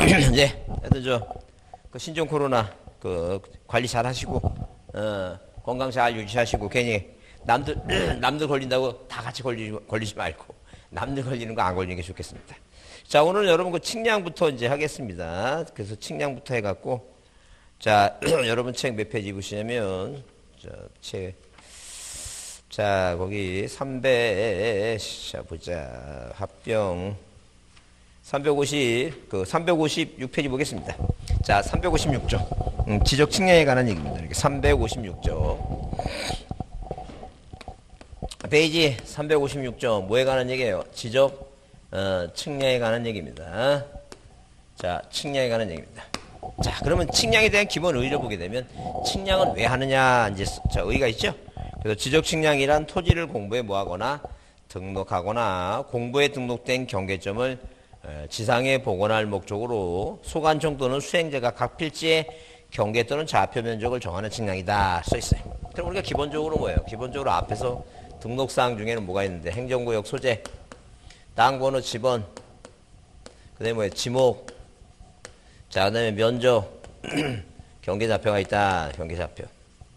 네, 하여튼 그 신종 코로나 관리 잘 하시고, 건강 잘 유지하시고, 괜히 남들 걸린다고 다 같이 걸리지 말고, 남들 걸리는 거 안 걸리는 게 좋겠습니다. 자, 오늘 여러분 그 측량부터 이제 하겠습니다. 그래서 측량부터 해갖고, 자, 여러분 책 몇 페이지 보시냐면, 자, 거기 300, 합병, 356페이지 보겠습니다. 자, 356조. 지적 측량에 관한 얘기입니다. 이렇게 356조. 페이지 356조. 뭐에 관한 얘기예요? 지적, 측량에 관한 얘기입니다. 자, 측량에 관한 얘기입니다. 자, 그러면 측량에 대한 기본 의의를 보게 되면, 측량은 왜 하느냐, 이제, 의의가 있죠? 그래서 지적 측량이란 토지를 공부에 뭐하거나, 등록하거나, 공부에 등록된 경계점을 지상에 복원할 목적으로 소관청 또는 수행자가 각 필지의 경계 또는 좌표 면적을 정하는 측량이다 써 있어요. 그럼 우리가 기본적으로 뭐예요? 기본적으로 앞에서 등록사항 중에는 뭐가 있는데 행정구역 소재, 땅번호 지번, 그 다음에 뭐예요? 지목, 자, 그 다음에 면적, 경계좌표가 있다. 경계좌표.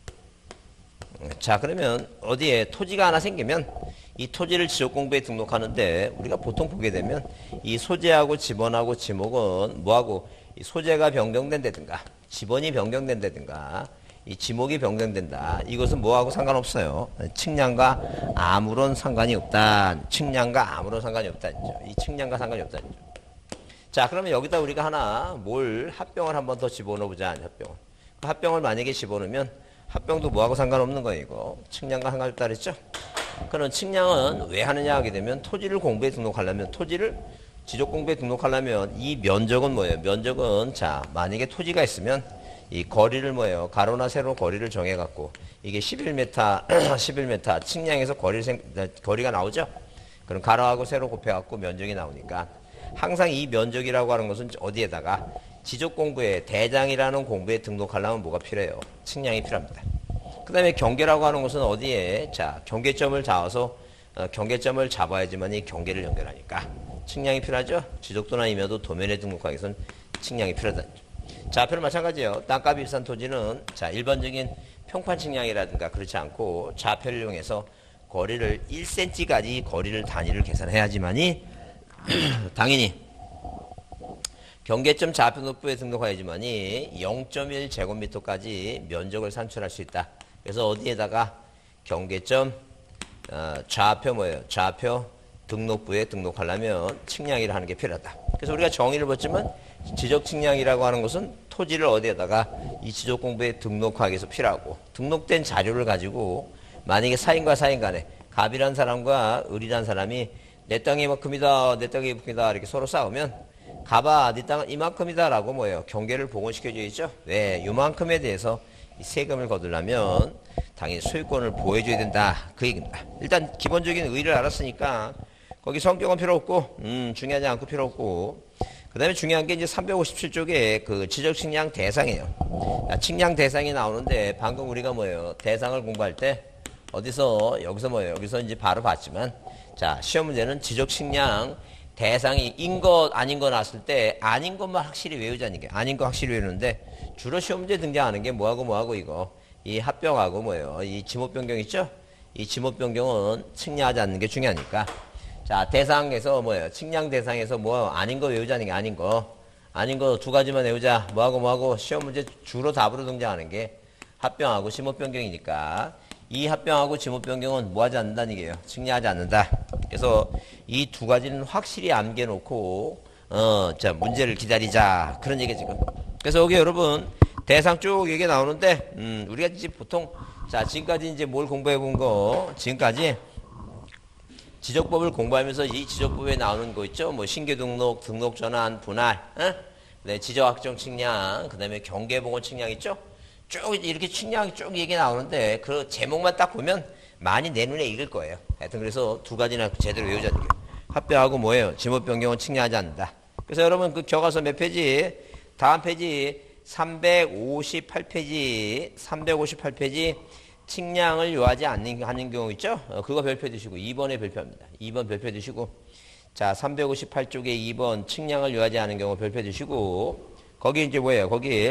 자, 그러면 어디에 토지가 하나 생기면 이 토지를 지적공부에 등록하는데 우리가 보통 보게 되면 이 소재하고 지번하고 지목은 뭐하고 이 소재가 변경된다든가 지번이 변경된다든가 이 지목이 변경된다. 이것은 뭐하고 상관없어요. 측량과 아무런 상관이 없다. 측량과 아무런 상관이 없다. 이 측량과 상관이 없다. 자, 그러면 여기다 우리가 하나 합병을 한 번 더 집어넣어보자. 합병을 만약에 집어넣으면 합병도 뭐하고 상관없는 거예요. 이거 측량과 상관없다 그랬죠? 그럼 측량은 왜 하느냐 하게 되면 토지를 공부에 등록하려면 토지를 지적 공부에 등록하려면 이 면적은 뭐예요? 면적은 자 만약에 토지가 있으면 이 거리를 뭐예요? 가로나 세로 거리를 정해갖고 이게 11m 11m 측량에서 거리가 나오죠? 그럼 가로하고 세로 곱해갖고 면적이 나오니까 항상 이 면적이라고 하는 것은 어디에다가 지적 공부에 대장이라는 공부에 등록하려면 뭐가 필요해요? 측량이 필요합니다. 그 다음에 경계라고 하는 것은 어디에? 자, 경계점을 잡아서, 경계점을 잡아야지만 이 경계를 연결하니까. 측량이 필요하죠? 지적도나 임야도 도면에 등록하기 위해서는 측량이 필요하다. 좌표는 마찬가지예요. 땅값이 비싼 토지는, 자, 일반적인 평판 측량이라든가 그렇지 않고 좌표를 이용해서 거리를 1cm까지 거리를 단위를 계산해야지만이, 당연히, 경계점 좌표 높이에 등록해야지만이 0.1제곱미터까지 면적을 산출할 수 있다. 그래서 어디에다가 경계점 좌표 뭐예요? 좌표 등록부에 등록하려면 측량이라 하는 게 필요하다. 그래서 우리가 정의를 봤지만 지적 측량이라고 하는 것은 토지를 어디에다가 이 지적 공부에 등록하기 위해서 필요하고 등록된 자료를 가지고 만약에 사인과 사인 간에 갑이란 사람과 을이란 사람이 내 땅이 이만큼이다, 내 땅이 이만큼이다 이렇게 서로 싸우면 갑아, 네 땅은 이만큼이다 라고 뭐예요? 경계를 복원시켜줘야죠. 왜? 이만큼에 대해서 이 세금을 거두려면 당연히 소유권을 보호해줘야 된다. 그 얘기입니다. 일단 기본적인 의의를 알았으니까 거기 성격은 필요 없고, 중요하지 않고 필요 없고, 그 다음에 중요한 게 이제 357쪽에 그 지적 측량 대상이에요. 측량 대상이 나오는데 방금 우리가 뭐예요? 대상을 공부할 때 여기서 뭐예요? 여기서 이제 바로 봤지만 자, 시험 문제는 지적 측량 대상이 인 것, 아닌 거 나왔을 때 아닌 것만 확실히 외우자는 게 아닌 거 확실히 외우는데 주로 시험 문제 등장하는 게 뭐하고 이거 이 합병하고 뭐예요? 이 지목 변경 있죠? 이 지목 변경은 측량하지 않는 게 중요하니까 자 대상에서 뭐예요? 측량 대상에서 뭐 아닌 거 외우자는 게 아닌 거 두 가지만 외우자 뭐하고 시험 문제 주로 답으로 등장하는 게 합병하고 지목 변경이니까 이 합병하고 지목 변경은 뭐 하지 않는다는 얘기예요. 측량하지 않는다. 그래서 이 두 가지는 확실히 암기해놓고 자 문제를 기다리자 그런 얘기 지금. 그래서 여기 여러분 대상 쭉 얘기 나오는데 우리가 이제 보통 자 지금까지 이제 뭘 공부해 본 거 지금까지 지적법을 공부하면서 이 지적법에 나오는 거 있죠. 뭐 신규 등록, 등록 전환, 분할, 네, 지적 확정 측량, 그다음에 경계 복원 측량 있죠. 쭉 이렇게 측량이 쭉 얘기 나오는데 그 제목만 딱 보면 많이 내 눈에 익을 거예요. 하여튼 그래서 두 가지나 제대로 외우자는 게 합병하고 뭐예요? 지목 변경은 측량하지 않는다. 그래서 여러분 그 교과서 몇 페이지? 다음 페이지 358페이지 측량을 요하지 않는 하는 경우 있죠? 그거 별표 드시고 2번에 별표합니다. 2번 별표 드시고 자, 358쪽에 2번 측량을 요하지 않은 경우 별표 주시고, 거기 이제 뭐예요? 거기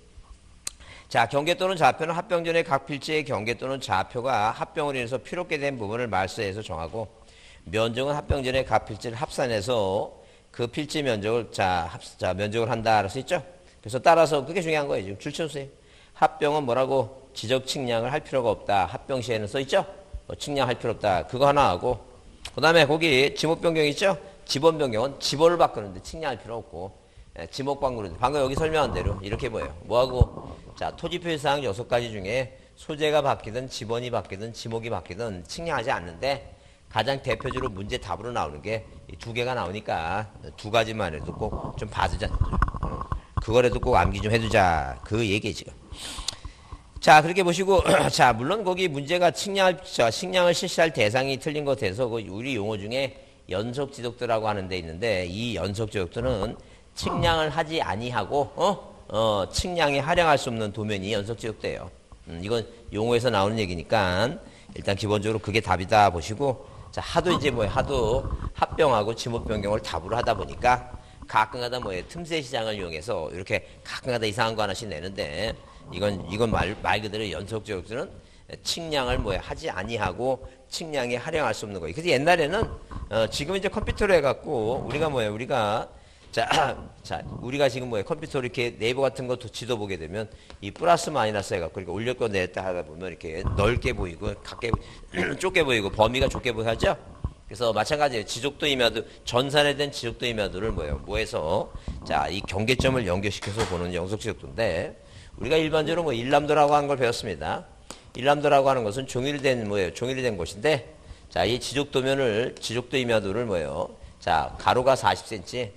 자, 경계 또는 좌표는 합병전의 각 필지의 경계 또는 좌표가 합병으로 인해서 필요하게 된 부분을 말서해서 정하고, 면적은 합병전의 각 필지를 합산해서 그 필지 면적을 면적을 한다 알수 있죠? 그래서 따라서 그게 중요한 거예요. 지금 줄쳐주세요. 합병은 뭐라고 지적 측량을 할 필요가 없다. 합병 시에는 써 있죠? 측량할 필요 없다. 그거 하나 하고, 그 다음에 거기 지목 변경 있죠? 지번 변경은 지번을 바꾸는데 측량할 필요 없고, 지목 방구는 방금 여기 설명한 대로 이렇게 뭐예요? 뭐하고 자, 토지 표시사항 6가지 중에 소재가 바뀌든 지번이 바뀌든 지목이 바뀌든 측량하지 않는데 가장 대표적으로 문제 답으로 나오는 게 이 2개가 나오니까 2가지만 해도 꼭 좀 봐두자. 그거라도 꼭 암기 좀 해두자. 그 얘기에 지금. 자, 그렇게 보시고, 자, 물론 거기 문제가 측량을 실시할 대상이 틀린 것에서 우리 용어 중에 연속 지속도라고 하는 데 있는데, 이 연속 지속도는 측량을 하지 아니하고, 측량에 활용할 수 없는 도면이 연속 지속도예요. 이건 용어에서 나오는 얘기니까, 일단 기본적으로 그게 답이다 보시고, 자, 하도 이제 하도 합병하고 지목 변경을 답으로 하다 보니까, 가끔가다 틈새 시장을 이용해서 이렇게 가끔가다 이상한 거 하나씩 내는데, 이건 말 그대로 연속 지속도는 측량을 하지 아니하고 측량에 활용할 수 없는 거예요. 그래서 옛날에는 지금 이제 컴퓨터로 해갖고 우리가 우리가 지금 컴퓨터 이렇게 네이버 같은 거 지도 보게 되면 이 플러스 마이너스 해갖고 이렇게 올렸고 내렸다 하다 보면 이렇게 넓게 보이고 좁게 보이고 범위가 좁게 보이고 하죠. 그래서 마찬가지예요. 지속도 임야도 전산에 대한 지속도 임야도를 뭐해서 자, 이 경계점을 연결시켜서 보는 연속 지속도인데 우리가 일반적으로 일람도라고 하는 걸 배웠습니다. 일람도라고 하는 것은 종일된 곳인데 자, 이 지속도 임야도를 자, 가로가 40cm,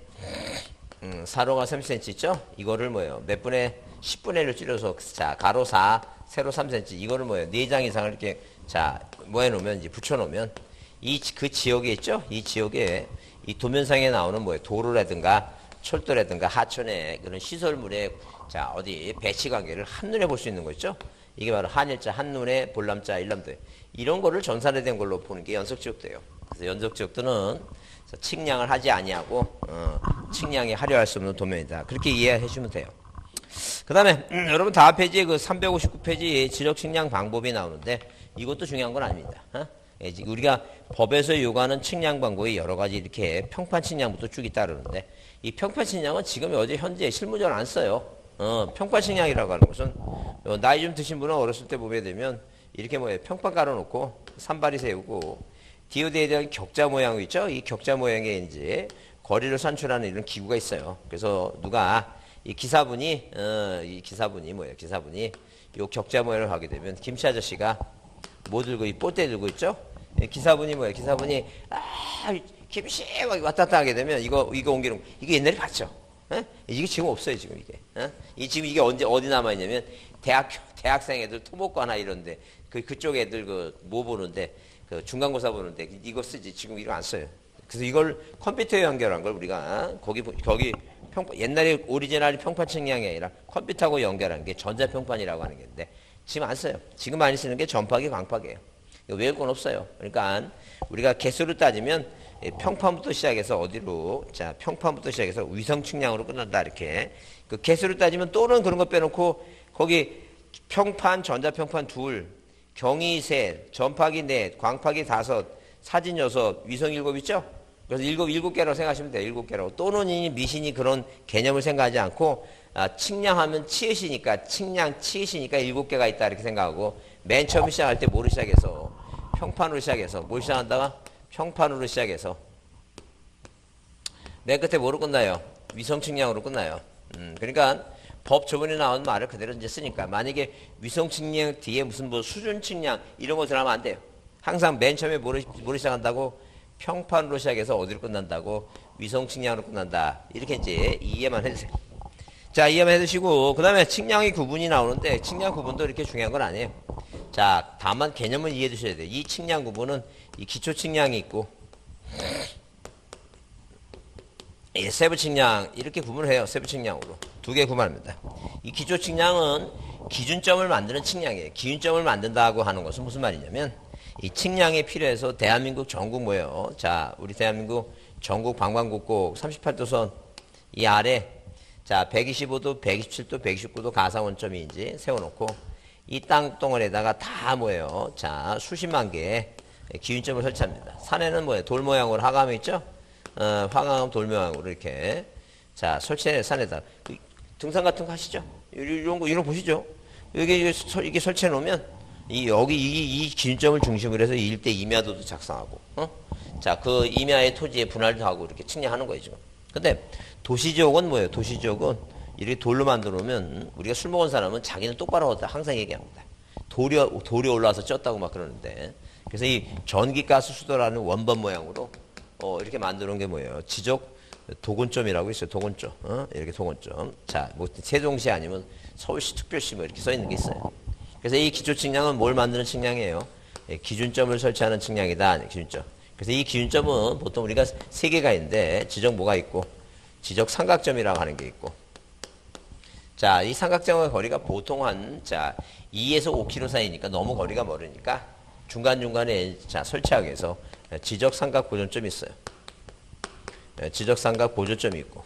사로가 30cm 있죠? 이거를 몇 분의 10분의 1로 줄여서 자, 가로 4, 세로 3cm 이거를 4장 이상을 이렇게 자, 해놓으면 이제 붙여놓으면 그 지역에 있죠? 이 지역에 이 도면상에 나오는 도로라든가 철도라든가 하천의 그런 시설물의 자, 배치 관계를 한눈에 볼 수 있는 거 있죠? 이게 바로 한일자, 한눈에 볼람자, 일람도. 이런 거를 전산에 된 걸로 보는 게 연속지역도예요. 그래서 연속지역도는 측량을 하지 아니하고, 측량에 활용할 수 없는 도면이다. 그렇게 이해해 주시면 돼요. 그 다음에, 여러분 다음 페이지에 359페이지 지적 측량 방법이 나오는데, 이것도 중요한 건 아닙니다. 우리가 법에서 요구하는 측량 방법이 여러 가지 이렇게 평판 측량부터 쭉 있다 그러는데, 이 평판 측량은 지금 현재 실무적으로 안 써요. 평판 측량이라고 하는 것은 나이 좀 드신 분은 어렸을 때 보게 되면 이렇게 평판 깔아놓고 산발이 세우고 디오드에 대한 격자 모양 있죠? 이 격자 모양에 이제 거리를 산출하는 이런 기구가 있어요. 그래서 누가 기사분이 이 격자 모양을 하게 되면 김씨 아저씨가 뭐 들고 뽀대 들고 있죠? 기사분이 김씨 왔다 갔다 하게 되면 이거 옮기는 이게 옛날에 봤죠? 이게 지금 없어요, 지금 이게. 지금 이게 어디 남아있냐면, 대학생 애들 토목과나 이런데, 그쪽 애들 뭐 보는데, 중간고사 보는데, 이거 쓰지. 지금 이거 안 써요. 그래서 이걸 컴퓨터에 연결한 걸 우리가, 거기 옛날에 오리지널 평판 측량이 아니라 컴퓨터하고 연결한 게 전자평판이라고 하는 게 있는데, 지금 안 써요. 지금 많이 쓰는 게 전파기, 광파기예요. 외울 건 없어요. 그러니까, 우리가 개수로 따지면, 평판부터 시작해서 자, 평판부터 시작해서 위성 측량으로 끝난다, 이렇게. 그 개수를 따지면 또는 그런 거 빼놓고, 거기 평판, 전자평판 2, 경위 3, 전파기 4, 광파기 5, 사진 6, 위성 7 있죠? 그래서 7개라고 생각하시면 돼요, 7개라고. 또는이 미신이 그런 개념을 생각하지 않고, 측량하면 치읓이니까, 치읓이니까 7개가 있다, 이렇게 생각하고, 맨 처음 시작할 때 뭐로 시작해서, 평판으로 시작해서, 뭘 시작한다가? 평판으로 시작해서 맨 끝에 뭐로 끝나요? 위성 측량으로 끝나요. 그러니까 법 조문에 나온 말을 그대로 이제 쓰니까 만약에 위성 측량 뒤에 무슨 수준 측량 이런 거 들어가면 안 돼요. 항상 맨 처음에 뭐로 시작한다고? 평판으로 시작해서 어디로 끝난다고? 위성 측량으로 끝난다. 이렇게 이제 이해만 해주세요. 자, 이해만 해두시고 그 다음에 측량의 구분이 나오는데 측량 구분도 이렇게 중요한 건 아니에요. 자, 다만 개념을 이해해 두셔야 돼요. 이 측량 구분은 이 기초 측량이 있고 세부 측량 이렇게 구분을 해요. 세부 측량으로 2개 구분합니다. 이 기초 측량은 기준점을 만드는 측량이에요. 기준점을 만든다고 하는 것은 무슨 말이냐면 이 측량이 필요해서 대한민국 전국 자, 우리 대한민국 전국 방방곡곡 38도선 이 아래 자 125도, 127도, 129도 가상 원점이 이제 세워놓고 이 땅덩어리에다가 다 뭐예요? 자 수십만 개의 기준점을 설치합니다. 산에는 뭐예요? 돌 모양으로 하감이 있죠? 화강 돌 모양으로 이렇게 자 설치해 산에다 등산 같은 거 하시죠? 이런 거 보시죠? 이게 설치해 놓으면 여기 이 기준점을 중심으로 해서 일대 임야도도 작성하고 자 그 임야의 토지의 분할도 하고 이렇게 측량하는 거예요 지금. 근데 도시지역은 뭐예요? 도시지역은 이렇게 돌로 만들어 놓으면 우리가 술 먹은 사람은 자기는 똑바로 하다 항상 얘기합니다. 돌이 올라와서 쪘다고 막 그러는데 그래서 이 전기가스 수도라는 원본 모양으로 이렇게 만드는 게 뭐예요? 지적 도근점이라고 있어요. 도근점. 이렇게 도근점. 자, 뭐 세종시 아니면 서울시 특별시 뭐 이렇게 써 있는 게 있어요. 그래서 이 기초 측량은 뭘 만드는 측량이에요? 기준점을 설치하는 측량이다. 기준점. 그래서 이 기준점은 보통 우리가 세 개가 있는데 지적 뭐가 있고 지적 삼각점이라고 하는 게 있고 자, 이 삼각점의 거리가 보통 자 2에서 5km 사이니까 너무 거리가 멀으니까 중간중간에 자 설치하기 위해서 지적 삼각 보존점이 있어요. 지적 삼각 보존점이 있고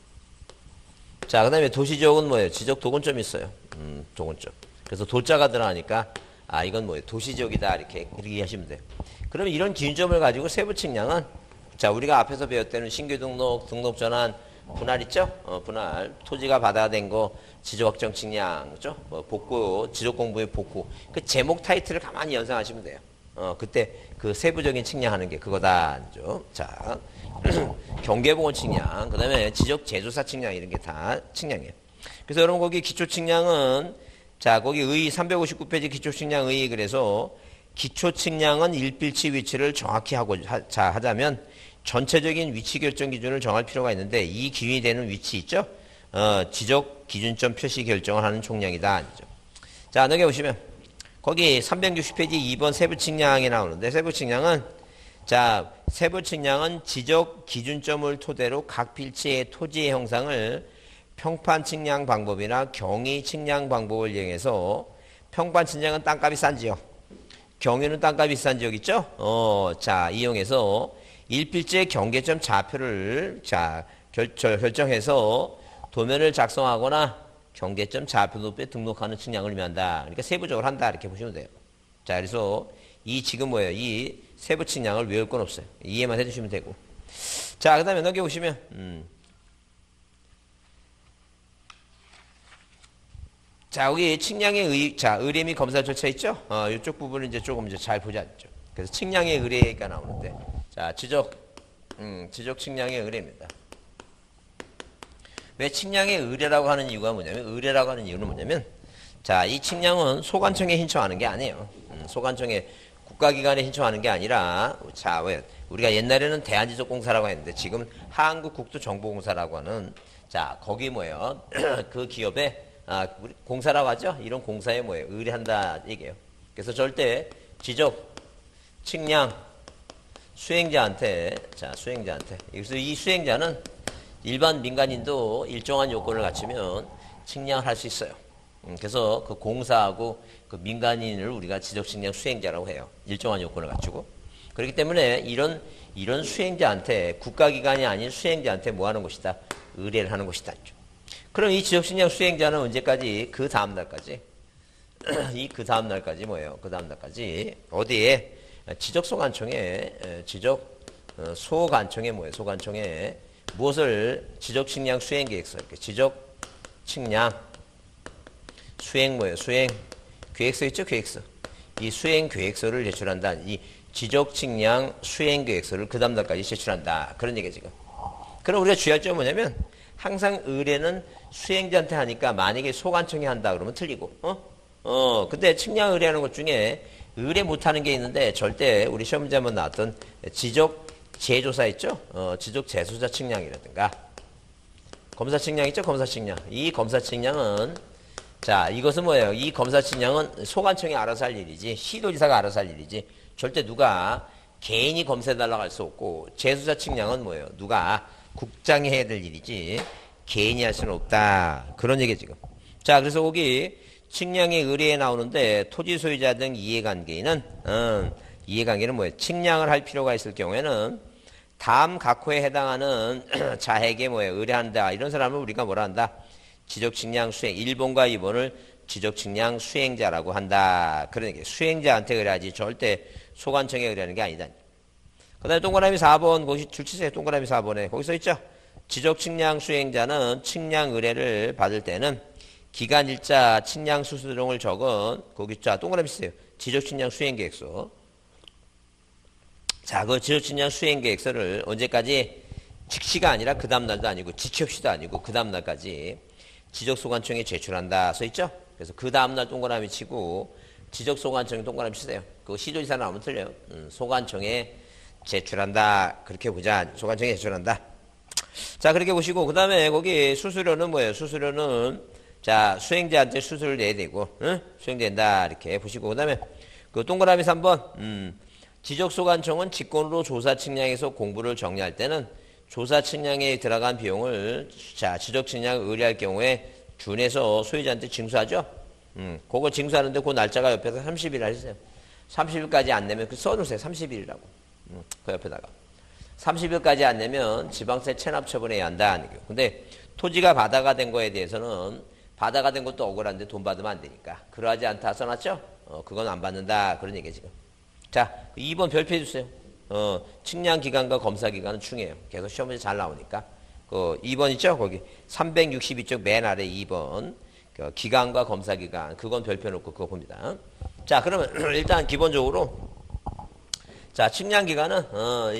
자, 그 다음에 도시지역은 뭐예요? 지적 도근점이 있어요. 도근점. 그래서 도자가 들어가니까 이건 뭐예요? 도시지역이다 이렇게 이해하시면 돼요. 그러면 이런 기준점을 가지고 세부 측량은 자 우리가 앞에서 배웠다는 신규 등록, 등록 전환, 분할 있죠? 분할, 토지가 받아된 거, 지적 확정 측량, 그죠? 복구, 지적 공부의 복구. 그 제목 타이틀을 가만히 연상하시면 돼요. 그때 그 세부적인 측량하는 게 그거다. 그죠? 자, 경계보건 측량, 그 다음에 지적 제조사 측량 이런 게 다 측량이에요. 그래서 여러분 거기 기초 측량은 자 거기 359페이지 기초 측량 그래서 기초 측량은 일필치 위치를 정확히 하자면 전체적인 위치 결정 기준을 정할 필요가 있는데 이 기준이 되는 위치 있죠? 지적 기준점 표시 결정을 하는 총량이다. 자, 넘겨보시면 거기 360페이지 2번 세부 측량이 나오는데 세부 측량은 자, 세부 측량은 지적 기준점을 토대로 각 필지의 토지의 형상을 평판 측량 방법이나 경위 측량 방법을 이용해서 평판 측량은 땅값이 싼 지역, 경위는 땅값이 비싼 지역 있죠? 자, 이용해서 일필지의 경계점 좌표를 자 결정해서 도면을 작성하거나 경계점 좌표도표에 등록하는 측량을 의미한다. 그러니까 세부적으로 한다 이렇게 보시면 돼요. 자, 그래서 이 지금 뭐예요? 이 세부 측량을 외울 건 없어요. 이해만 해주시면 되고. 자, 그다음에 넘겨보시면 자, 여기 측량의 의뢰 및 검사 절차 있죠? 이쪽 부분을 이제 조금 잘 보자죠. 그래서 측량의 의뢰가 나오는데, 자, 지적 측량의 의뢰입니다. 왜 측량의 의뢰라고 하는 이유가 뭐냐면, 의뢰라고 하는 이유는 뭐냐면, 자, 이 측량은 소관청에 신청하는 게 아니에요. 소관청에 국가기관에 신청하는 게 아니라, 자, 왜, 우리가 옛날에는 대한지적공사라고 했는데, 지금 한국국토정보공사라고 하는, 자, 거기 뭐예요? 그 기업에, 우리 공사라고 하죠? 이런 공사에 뭐예요? 의뢰한다, 얘기예요. 그래서 절대 지적, 측량, 수행자한테, 자, 수행자한테. 그래서 이 수행자는 일반 민간인도 일정한 요건을 갖추면 측량을 할 수 있어요. 그래서 그 공사하고 그 민간인을 우리가 지적 측량 수행자라고 해요. 일정한 요건을 갖추고. 그렇기 때문에 이런 수행자한테, 국가기관이 아닌 수행자한테 뭐 하는 것이다? 의뢰를 하는 것이다. 그럼 이 지적 측량 수행자는 언제까지? 그 다음날까지. 그 다음날까지 뭐예요? 그 다음날까지. 어디에? 지적소관청에 뭐예요? 소관청에 무엇을 지적 측량 수행 계획서, 지적 측량 수행 뭐예요? 수행 계획서 있죠? 계획서. 이 수행 계획서를 제출한다. 이 지적 측량 수행 계획서를 그 다음날까지 제출한다. 그런 얘기예요, 지금. 그럼 우리가 주의할 점은 뭐냐면 항상 의뢰는 수행자한테 하니까 만약에 소관청이 한다 그러면 틀리고, 근데 측량 의뢰하는 것 중에 의뢰 못하는 게 있는데 절대 우리 시험 문제 한번 나왔던 지적 재조사 있죠? 지적 재조사 측량이라든가 검사 측량 있죠? 검사 측량. 이 검사 측량은 자, 이것은 뭐예요? 이 검사 측량은 소관청이 알아서 할 일이지 시도지사가 알아서 할 일이지 절대 누가 개인이 검사해달라고 할 수 없고 재조사 측량은 뭐예요? 누가 국장이 해야 될 일이지 개인이 할 수는 없다. 그런 얘기 지금. 자, 그래서 거기 측량의 의뢰에 나오는데 토지 소유자 등 이해관계는 뭐예요? 측량을 할 필요가 있을 경우에는 다음 각호에 해당하는 자에게 뭐예요? 의뢰한다. 이런 사람을 우리가 뭐라 한다? 지적측량 수행. 1번과 2번을 지적측량 수행자라고 한다. 그러니까 수행자한테 의뢰하지 절대 소관청에 의뢰하는 게 아니다. 그 다음에 동그라미 4번, 거기 줄치세요. 동그라미 4번에. 거기 써 있죠? 지적측량 수행자는 측량 의뢰를 받을 때는 기간, 일자, 측량 수수 등을 적은 거기 자 동그라미 쓰세요. 지적측량 수행계획서. 자, 그 지적측량 수행계획서를 언제까지 직시가 아니라 그 다음날도 아니고 지키없이도 아니고 그 다음날까지 지적소관청에 제출한다 써 있죠? 그래서 그 다음날 동그라미 치고 지적소관청에 동그라미 치세요. 그거 시조지사 나오면 틀려요. 소관청에 제출한다. 그렇게 보자. 소관청에 제출한다. 자, 그렇게 보시고 그 다음에 거기 수수료는 뭐예요? 수수료는 자 수행자한테 수수료를 내야 되고 수행된다 이렇게 보시고 그 다음에 그 동그라미 3번 지적소관청은 직권으로 조사 측량에서 공부를 정리할 때는 조사 측량에 들어간 비용을 자 지적 측량을 의뢰할 경우에 준해서 소유자한테 징수하죠. 그거 징수하는데 그 날짜가 옆에서 30일 하세요. 30일까지 안 내면 그 써놓으세요. 30일이라고. 그 옆에다가 30일까지 안 내면 지방세 체납 처분해야 한다. 근데 토지가 바다가 된 거에 대해서는 바다가 된 것도 억울한데 돈 받으면 안 되니까 그러하지 않다 써놨죠. 그건 안 받는다 그런 얘기 지금. 자 2번 별표 해주세요. 측량기간과 검사기간은 중요해요. 계속 시험 문제 잘 나오니까. 그 2번 있죠? 거기 362쪽 맨 아래 2번 그 기간과 검사기간 그건 별표 놓고 그거 봅니다. 자 그러면 일단 기본적으로 자 측량기간은 이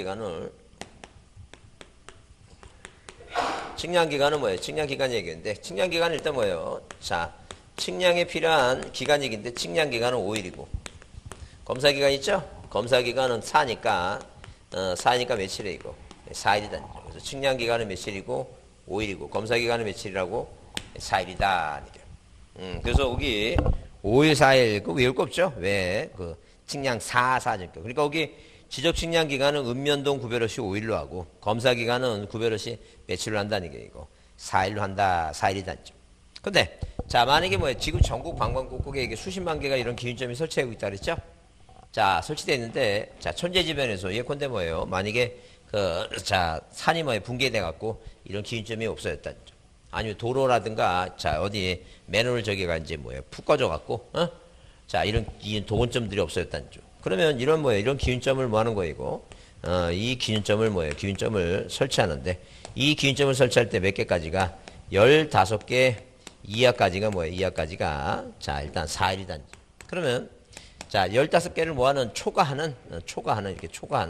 측량기간은 뭐예요? 측량기간 얘기인데 측량기간은 일단 뭐예요? 자 측량에 필요한 기간 얘기인데 측량기간은 5일이고 검사기간 있죠? 검사기간은 4니까 4니까 며칠이고 4일이다. 그래서 측량기간은 며칠이고 5일이고 검사기간은 며칠이라고 4일이다. 그래서 여기 5일 4일 그 외울 거 없죠? 왜? 그 측량 4니까. 그러니까 여기 지적 측량 기간은 읍면동 구별없이 5일로 하고 검사 기간은 구별없이 며칠로 한다는 게 이거 4일로 한다. 4일이다. 근데 자 만약에 뭐예요? 지금 전국 관광국국에 이게 수십만 개가 이런 기준점이 설치하고 있다 그랬죠? 자 설치되어 있는데 자 천재지변에서 예컨대 뭐예요? 만약에 그 자 산이 뭐예요? 붕괴돼 갖고 이런 기준점이 없어졌다. 아니면 도로라든가 자 어디 맨홀 저기가 이제 뭐예요? 푹 꺼져 갖고 자 이런 도건점들이 없어졌다는 점. 그러면 이런 뭐예요? 이런 기준점을 뭐 하는 거이고 이 기준점을 뭐예요? 기준점을 설치하는데 이 기준점을 설치할 때 몇 개까지가 15개 이하까지가 뭐예요? 이하까지가 자 일단 4일이다. 그러면 자 15개를 뭐하는 초과하는 이렇게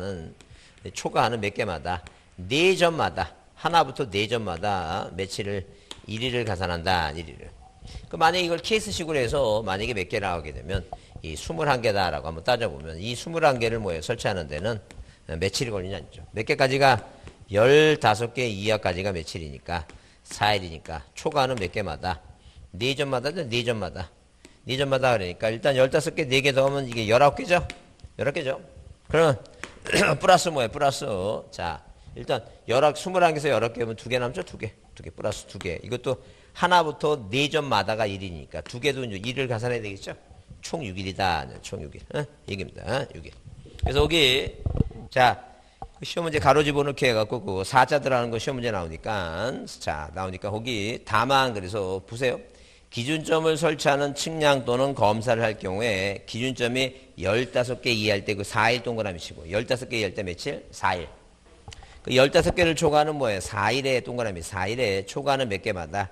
초과하는 몇 개마다 4점마다 하나부터 4점마다 며칠을 1일을 가산한다. 1일을. 그 만약에 이걸 케이스식으로 해서 만약에 몇 개 나오게 되면 이 21개다라고 한번 따져보면 이 21개를 뭐예요? 설치하는 데는 며칠이 걸리냐죠. 몇 개까지가 15개 이하까지가 며칠이니까 4일이니까 초과하는 몇 개마다 4점마다죠. 4점마다. 4점마다 그러니까 일단 15개 4개 더하면 이게 19개죠. 19개죠. 그러면 플러스 뭐예요? 플러스 자 일단 21개에서 19개면 2개 남죠? 2개 플러스 2개. 이것도 하나부터 4점마다가 1이니까 2개도 이제 1을 가산해야 되겠죠? 총 6일이다. 총 6일. 얘기입니다. 6일. 그래서 여기 자 시험 문제 가로 집어넣기 해갖고 그 4자 들어가는 거 시험 문제 나오니까 자 나오니까 거기 다만 그래서 보세요. 기준점을 설치하는 측량 또는 검사를 할 경우에 기준점이 15개 이하일 때 그 4일 동그라미 치고 15개 이하일 때 며칠? 4일. 그 15개를 초과하는 뭐예요? 4일에 동그라미 4일에 초과하는 몇 개마다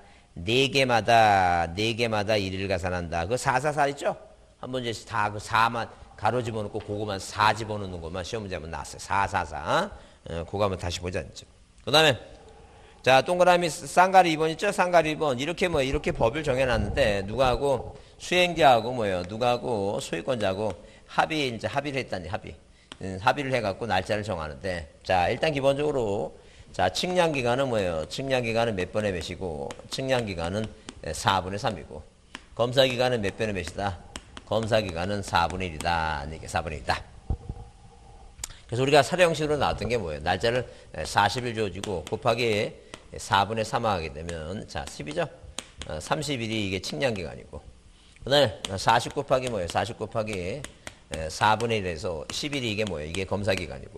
4개마다 1일을 가산한다. 그 444 있죠? 한번 이제 다 그 4만 가로 집어넣고 그거만 4 집어넣는 것만 시험 문제 한번 나왔어요. 444. 그거 한번 다시 보자. 그 다음에 자 동그라미 쌍가리 2번 있죠? 쌍가리 2번 이렇게 법을 정해놨는데 누가하고 수행자하고 뭐예요? 누가하고 소유권자하고 합의를 했다니 합의를 해갖고 날짜를 정하는데 자 일단 기본적으로 자 측량기간은 뭐예요? 측량기간은 몇 번의 몇이고 측량기간은 4분의 3이고 검사기간은 몇 번의 몇이다? 검사기간은 4분의 1이다. 이게 4분의 1이다. 그래서 우리가 사례 형식으로 나왔던 게 뭐예요? 날짜를 40일 주어지고 곱하기 4분의 3 하게 되면 자 10이죠? 30일이 이게 측량기간이고 그 다음에 40 곱하기 뭐예요? 40 곱하기 4분의 1에서 10일이 이게 뭐예요? 이게 검사기간이고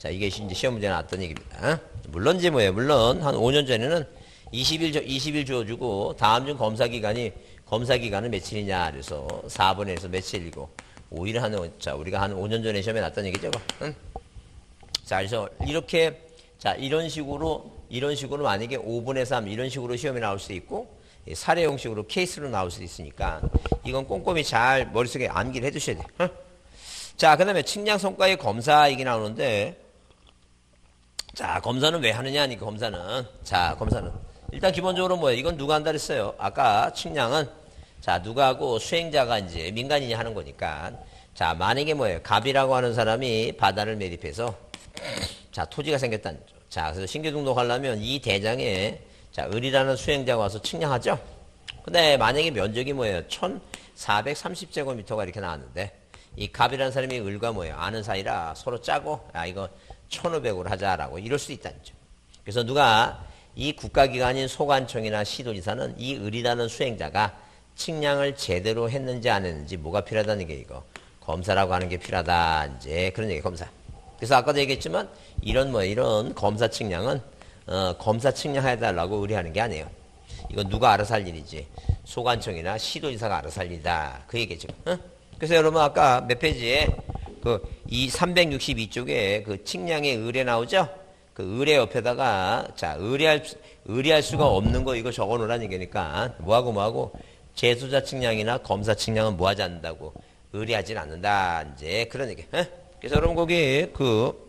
자, 이게 이제 시험 문제 나왔던 얘기입니다. 물론 이제 뭐예요? 물론 한 5년 전에는 20일 주어주고 다음 주 검사 기간은 며칠이냐 그래서 4분의 1에서 며칠이고 5일 자, 우리가 한 5년 전에 시험에 나왔던 얘기죠. 응? 자, 그래서 이렇게 자, 이런 식으로 만약에 5분의 3 이런 식으로 시험이 나올 수 있고 사례 형식으로 케이스로 나올 수도 있으니까 이건 꼼꼼히 잘 머릿속에 암기를 해 두셔야 돼요. 응? 자, 그 다음에 측량 성과의 검사 얘기 나오는데 자, 검사는 왜 하느냐 하니까 검사는 일단 기본적으로 뭐예요? 이건 누가 한다 그랬어요? 아까 측량은 자, 누가 하고 수행자가 이제 민간인이 하는 거니까 자, 만약에 뭐예요? 갑이라고 하는 사람이 바다를 매립해서 자, 토지가 생겼다는 거죠. 자, 그래서 신규 등록하려면 이 대장에 자, 을이라는 수행자가 와서 측량하죠. 근데 만약에 면적이 뭐예요? 1430제곱미터가 이렇게 나왔는데 이 갑이라는 사람이 을과 뭐예요? 아는 사이라 서로 짜고 이거 1500으로 하자라고 이럴 수도 있다는 거죠. 그래서 누가 이 국가기관인 소관청이나 시도지사는 이 을이라는 수행자가 측량을 제대로 했는지 안 했는지 뭐가 필요하다는 게 이거 검사라고 하는 게 필요하다 이제 그런 얘기 검사. 그래서 아까도 얘기했지만 이런 검사 측량은 검사 측량해달라고 의뢰하는 게 아니에요. 이건 누가 알아서 할 일이지 소관청이나 시도지사가 알아서 할 일이다 그 얘기죠. 그래서 여러분 아까 몇 페이지에 이 362쪽에 그 측량의 의뢰 나오죠? 그 의뢰 옆에다가 자 의뢰할 수가 없는 거 이거 적어 놓으라는 얘기니까 뭐하고 재소자 측량이나 검사 측량은 뭐 하지 않는다고 의뢰하진 않는다 이제 그런 얘기. 그래서 여러분 거기 그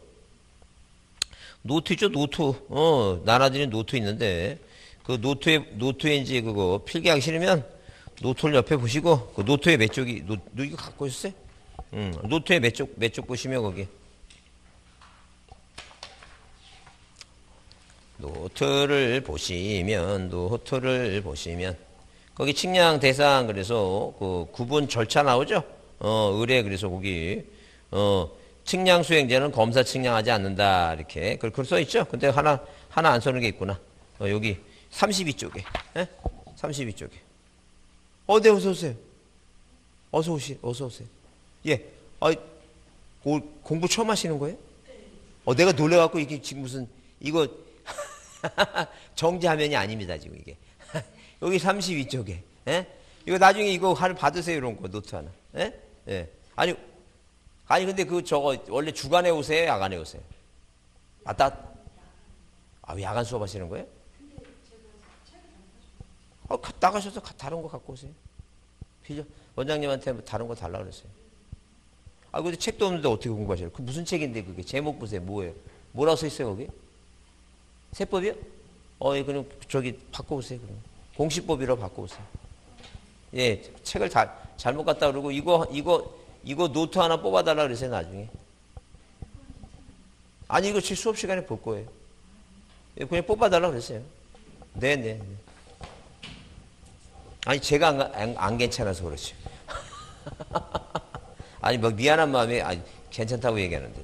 노트 있죠? 노트 나눠드린 노트 있는데 그 노트에 이제 그거 필기하기 싫으면 노트를 옆에 보시고 그 노트에 몇 쪽이 이거 갖고 있었어요? 노트에 몇 쪽 보시면 거기 노트를 보시면 거기 측량 대상 그래서 그 구분 절차 나오죠? 의뢰 그래서 거기 측량 수행자는 검사 측량하지 않는다 이렇게 그걸 써 있죠? 근데 하나 안 써놓은 게 있구나. 여기 32쪽에 32쪽에 네 어서 오세요. 어서 오세요. 예. 공부 처음 하시는 거예요? 내가 놀래갖고 이게 지금 무슨 이거 정지 화면이 아닙니다 지금 이게. 여기 32쪽에 이거 나중에 이거 하나 받으세요 이런 거 노트 하나. 예. 아니 근데 저거 원래 주간에 오세요 야간에 오세요? 맞다. 야간 수업 하시는 거예요? 나가셔서 다른 거 갖고 오세요. 원장님한테 다른 거 달라고 그랬어요. 근데 책도 없는데 어떻게 공부하셔요? 그 무슨 책인데 그게 제목 보세요. 뭐예요? 뭐라고 써 있어요 거기? 세법이요? 그럼 저기 바꿔오세요 그럼. 공시법이라고 바꿔오세요. 예, 책을 잘못 갖다 그러고 이거 노트 하나 뽑아달라 그러세요 나중에. 아니 이거 수업 시간에 볼 거예요. 그냥 뽑아달라 그랬어요. 네. 아니 제가 안 괜찮아서 그렇죠. 아니 뭐 미안한 마음에 괜찮다고 얘기하는데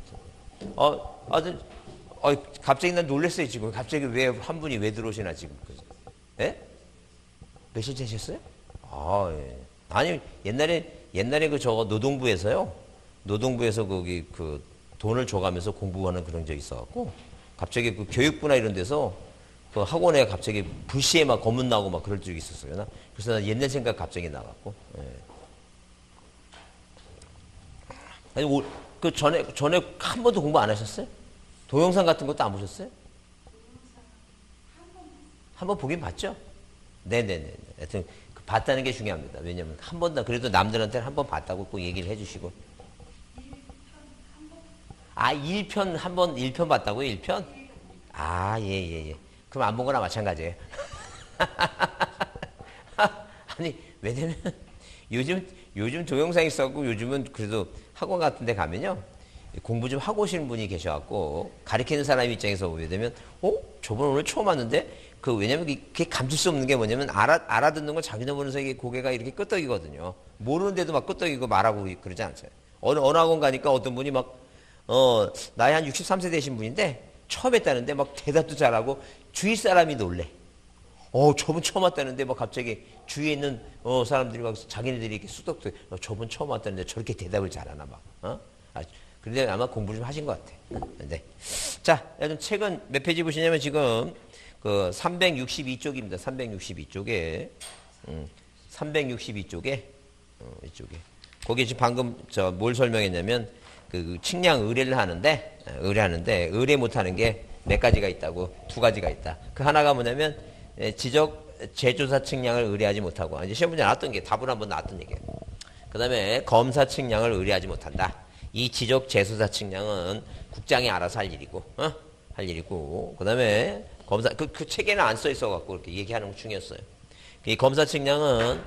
갑자기 난 놀랐어요 지금. 갑자기 왜 한 분이 왜 들어오시나 지금. 예? 며칠 되셨어요? 예. 아니 옛날에 저거 노동부에서 거기 그 돈을 줘가면서 공부하는 그런 적이 있어갖고 갑자기 그 교육부나 이런 데서 그 학원에 갑자기 불시에 막 검문 나고 막 그럴 적이 있었어요. 그래서 나 옛날 생각 갑자기 나갖고. 예. 아니 그 전에 한 번도 공부 안 하셨어요? 동영상 같은 것도 안 보셨어요? 한 번 보긴 봤죠? 네네네. 하여튼 봤다는 게 중요합니다. 왜냐면 한 번도 그래도 남들한테는 한 번 봤다고 꼭 얘기를 해주시고. 1편 봤다고요? 1편? 예. 그럼 안 본 거나 마찬가지예요. 아니 왜냐면 요즘 동영상이 있어갖고 요즘은 그래도 학원 같은 데 가면요 공부 좀 하고 오시는 분이 계셔갖고 가르치는 사람 입장에서 보게 되면 저분 오늘 처음 왔는데 왜냐면 그게 감출 수 없는 게 뭐냐면 알아듣는 건 자기도 모르면서 이게 고개가 이렇게 끄떡이거든요. 모르는데도 막 끄떡이고 말하고 그러지 않잖아요. 어느 학원 가니까 어떤 분이 막 나이 한 63세 되신 분인데 처음 했다는데 막 대답도 잘하고 주위 사람이 놀래. 저분 처음 왔다는데 막 갑자기 주위에 있는 사람들이 막 자기네들이 이렇게 수덕도 저분 처음 왔다는데 저렇게 대답을 잘하나 막. 그런데 아마 공부 좀 하신 것 같아. 네. 자, 여러분 책은 몇 페이지 보시냐면 지금 그 362쪽입니다. 362쪽에 362쪽에 이쪽에 거기 지금 방금 저 뭘 설명했냐면 그 측량 의뢰를 하는데 의뢰 못하는 게 몇 가지가 있다고. 두 가지가 있다. 그 하나가 뭐냐면 지적 재조사 측량을 의뢰하지 못하고, 이제 시험 문제 나왔던 게 답을 한번 나왔던 얘기예요. 그 다음에 검사 측량을 의뢰하지 못한다. 이 지적 재조사 측량은 국장이 알아서 할 일이고, 할 일이고, 그 다음에 검사, 그 책에는 안 써 있어갖고 이렇게 얘기하는 거 중요했어요. 이 검사 측량은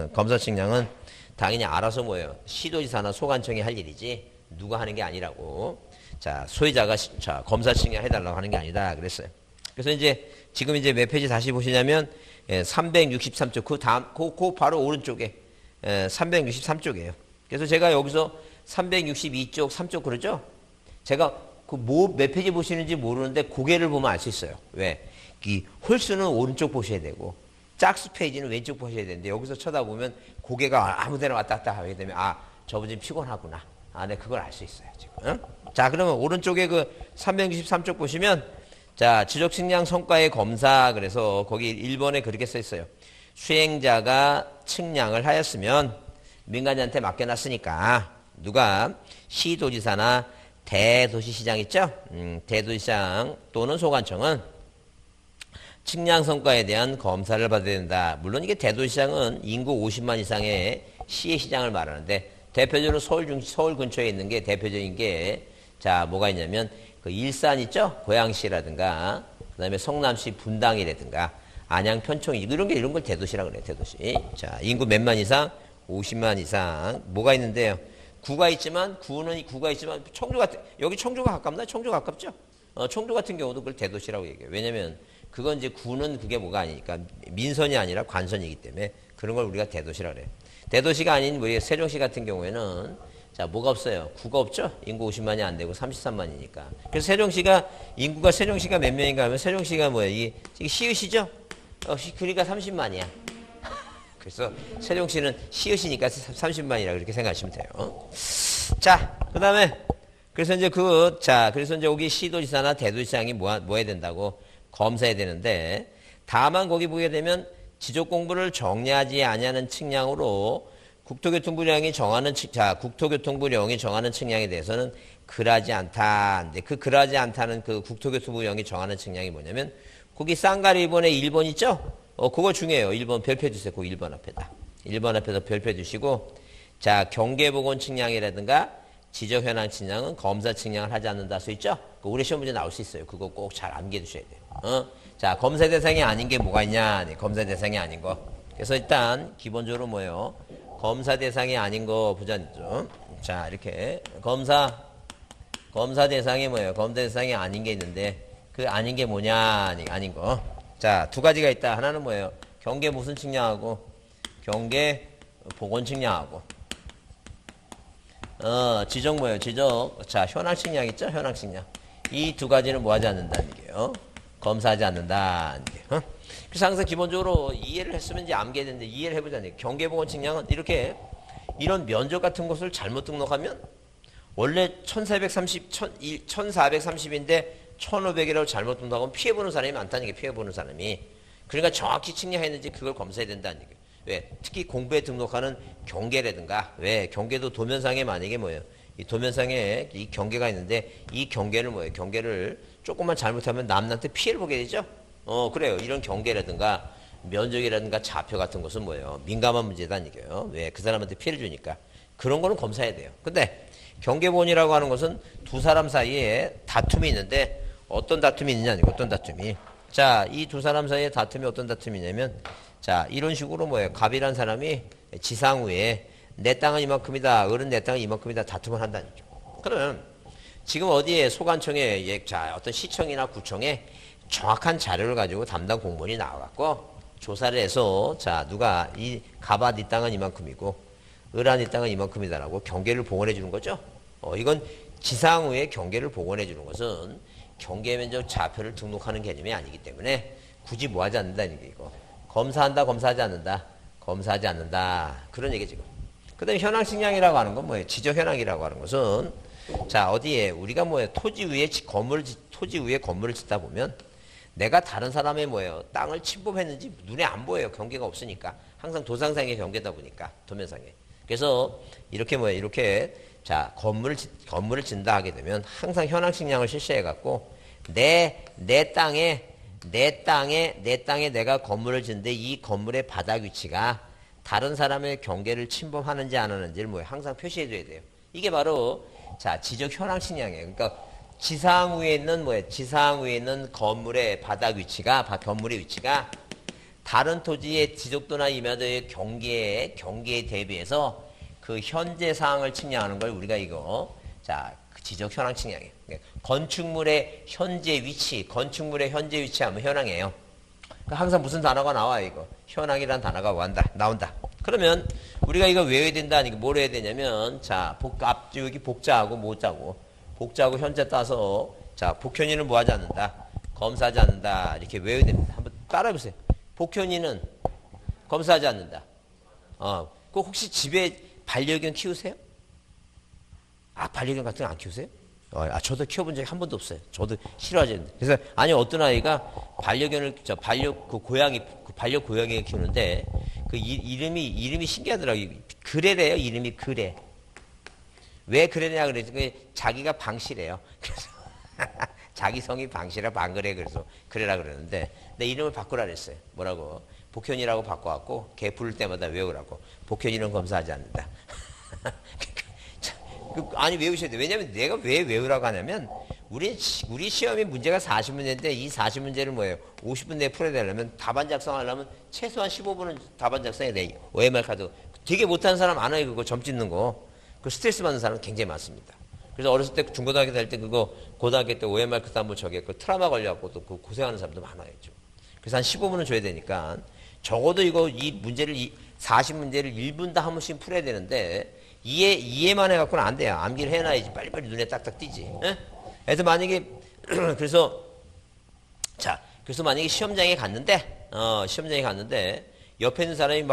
당연히 알아서 뭐예요? 시도지사나 소관청이 할 일이지, 누가 하는 게 아니라고. 자, 소유자가, 자, 검사 측량 해달라고 하는 게 아니다. 그랬어요. 그래서 이제, 지금 이제 몇 페이지 다시 보시냐면, 363쪽, 그 다음, 그 바로 오른쪽에, 363쪽이에요. 그래서 제가 여기서 362쪽, 3쪽 그러죠? 제가 그 몇 페이지 보시는지 모르는데 고개를 보면 알 수 있어요. 왜? 이 홀수는 오른쪽 보셔야 되고, 짝수 페이지는 왼쪽 보셔야 되는데, 여기서 쳐다보면 고개가 아무 데나 왔다 갔다 하게 되면, 아, 저분 지금 피곤하구나. 아, 네, 그걸 알 수 있어요, 지금. 응? 자, 그러면 오른쪽에 그 363쪽 보시면, 자, 지적 측량 성과의 검사, 그래서 거기 1번에 그렇게 써 있어요. 수행자가 측량을 하였으면 민간인한테 맡겨놨으니까 누가 시도지사나 대도시시장 있죠? 대도시장 또는 소관청은 측량 성과에 대한 검사를 받아야 된다. 물론 이게 대도시장은 인구 50만 이상의 시의 시장을 말하는데, 대표적으로 서울 근처에 있는 게 대표적인 게, 자, 뭐가 있냐면 그 일산 있죠? 고양시라든가, 그 다음에 성남시 분당이라든가, 안양 편촌, 이런 걸 대도시라고 그래요, 대도시. 자, 인구 몇만 이상? 50만 이상. 뭐가 있는데요? 구가 있지만, 청주 여기 청주가 가깝나? 청주 가깝죠? 청주 같은 경우도 그걸 대도시라고 얘기해요. 왜냐면, 그건 이제 구는 그게 뭐가 아니니까, 민선이 아니라 관선이기 때문에, 그런 걸 우리가 대도시라고 그래요. 대도시가 아닌, 뭐, 세종시 같은 경우에는, 자, 뭐가 없어요? 구가 없죠? 인구 50만이 안 되고 33만이니까. 그래서 세종시가 몇 명인가 하면, 세종시가 뭐예요? 이게 시읍이죠? 그러니까 30만이야. 그래서 세종시는 시읍이니까 30만이라 그렇게 생각하시면 돼요. 자, 그 다음에, 그래서 이제 여기 시도지사나 대도시장이 뭐 해야 된다고? 검사해야 되는데, 다만 거기 보게 되면 지적 공부를 정리하지 아니하는 측량으로 국토교통부령이 정하는 측량에 대해서는 그러하지 않다. 근데 그 그러하지 않다는 그 국토교통부령이 정하는 측량이 뭐냐면, 거기 쌍가리 1번에 1번 있죠? 그거 중요해요. 1번 별표 주세요. 그 1번 앞에다. 1번 앞에서 별표 주시고, 자, 경계보건 측량이라든가 지적 현황 측량은 검사 측량을 하지 않는다 써 있죠? 우리 시험 문제 나올 수 있어요. 그거 꼭 잘 암기해 두셔야 돼요. 자, 검사 대상이 아닌 게 뭐가 있냐? 네, 검사 대상이 아닌 거. 그래서 일단 기본적으로 뭐예요? 검사 대상이 아닌 거 보자죠. 자, 이렇게 검사 대상이 뭐예요? 검사 대상이 아닌 게 있는데, 그 아닌 게 뭐냐? 아닌 거. 자, 두 가지가 있다. 하나는 뭐예요? 경계 무슨 측량하고, 경계 보건 측량하고, 지적 뭐예요? 지적. 자, 현황 측량 있죠? 현황 측량. 이 두 가지는 뭐 하지 않는다는 얘기예요. 검사하지 않는다는 얘기예요. 그래서 항상 기본적으로 이해를 했으면 이제 암기해야 되는데, 이해를 해보자는 얘기예요. 경계보건 측량은 이렇게, 이런 면적 같은 것을 잘못 등록하면, 원래 1430인데 1500이라고 잘못 등록하면 피해보는 사람이 많다는 게 피해보는 사람이. 그러니까 정확히 측량했는지 그걸 검사해야 된다는 얘기예요. 왜? 특히 공부에 등록하는 경계라든가, 왜? 경계도 도면상에 만약에 뭐예요? 이 도면상에 이 경계가 있는데, 이 경계를 뭐예요? 경계를 조금만 잘못하면 남한테 피해를 보게 되죠? 그래요. 이런 경계라든가, 면적이라든가 좌표 같은 것은 뭐예요? 민감한 문제다는 얘기예요. 왜? 그 사람한테 피해를 주니까. 그런 거는 검사해야 돼요. 근데, 경계본이라고 하는 것은 두 사람 사이에 다툼이 있는데, 어떤 다툼이 있느냐, 어떤 다툼이. 자, 이 두 사람 사이에 다툼이 어떤 다툼이냐면, 자, 이런 식으로 뭐예요? 갑이란 사람이 지상우에 내 땅은 이만큼이다, 어른 내 땅은 이만큼이다 다툼을 한다는 거죠. 그러면 지금 어디에 소관청에, 자, 어떤 시청이나 구청에 정확한 자료를 가지고 담당 공무원이 나와갖고 조사를 해서, 자, 누가 이 갑아 네 땅은 이만큼이고 을아 네 땅은 이만큼이다라고 경계를 복원해 주는 거죠. 이건 지상우에 경계를 복원해 주는 것은 경계면적 좌표를 등록하는 개념이 아니기 때문에 굳이 뭐 하지 않는다는 게 이거. 검사한다, 검사하지 않는다. 검사하지 않는다. 그런 얘기 지금. 그 다음에 현황 측량이라고 하는 건 뭐예요? 지적 현황이라고 하는 것은, 자, 어디에 우리가 뭐예요? 토지 위에 건물을 짓다 보면 내가 다른 사람의 뭐예요? 땅을 침범했는지 눈에 안 보여요. 경계가 없으니까. 항상 도상상의 경계다 보니까 도면상에. 그래서 이렇게 뭐예요? 이렇게 자, 건물을 짓는다 하게 되면 항상 현황 측량을 실시해 갖고 내 땅에 내가 건물을 짓는데 이 건물의 바닥 위치가 다른 사람의 경계를 침범하는지 안 하는지를 뭐 항상 표시해 줘야 돼요. 이게 바로 자, 지적 현황 측량이에요. 그러니까 지상 위에 있는 건물의 바닥 위치가 건물의 위치가 다른 토지의 지적도나 임야도의 경계에 대비해서 그 현재 사항을 측량하는 걸 우리가 이거 자, 지적 현황 측량이에요. 건축물의 현재 위치하면 현황이에요. 그러니까 항상 무슨 단어가 나와요, 이거. 현황이라는 단어가 나온다. 그러면 우리가 이거 외워야 된다. 뭘 해야 되냐면, 자, 여기 복자하고 모자고, 복자하고 현재 따서, 자, 복현이는 뭐 하지 않는다? 검사하지 않는다. 이렇게 외워야 됩니다. 한번 따라해 보세요. 복현이는 검사하지 않는다. 그 혹시 집에 반려견 키우세요? 반려견 같은 거 안 키우세요? 저도 키워본 적이 한 번도 없어요. 저도 싫어하지는데. 그래서, 아니, 어떤 아이가 반려견을, 반려 고양이를 키우는데, 그 이름이 신기하더라고요. 그래래요, 이름이 그래. 왜 그래냐 그랬더니, 자기가 방시래요. 그래서, 자기 성이 방시라 방그래. 그래서, 그래라 그러는데, 내 이름을 바꾸라 그랬어요. 뭐라고? 복현이라고 바꿔갖고, 개 부를 때마다 외우라고. 복현이는 검사하지 않는다. 아니 외우셔야 돼요. 왜냐면 내가 왜 외우라고 하냐면 우리 시험이 문제가 40문제인데 이 40문제를 뭐예요? 50분 내에 풀어야 되려면 답안 작성하려면 최소한 15분은 답안 작성해야 돼. OMR 카드. 되게 못하는 사람 안 해요. 그거 점 찍는 거. 그 스트레스 받는 사람 굉장히 많습니다. 그래서 어렸을 때 중고등학교 다닐 때 그거 고등학교 때 OMR 카드 한번 저기했고 트라우마 걸려갖고 또 그 고생하는 사람도 많아요. 그래서 한 15분은 줘야 되니까 적어도 이 문제를 40문제를 1분 다 한 번씩 풀어야 되는데 이해만 해갖고는 안 돼요. 암기를 해놔야지. 빨리빨리 눈에 딱딱 띄지. 그래서 만약에, 그래서 만약에 시험장에 갔는데, 옆에 있는 사람이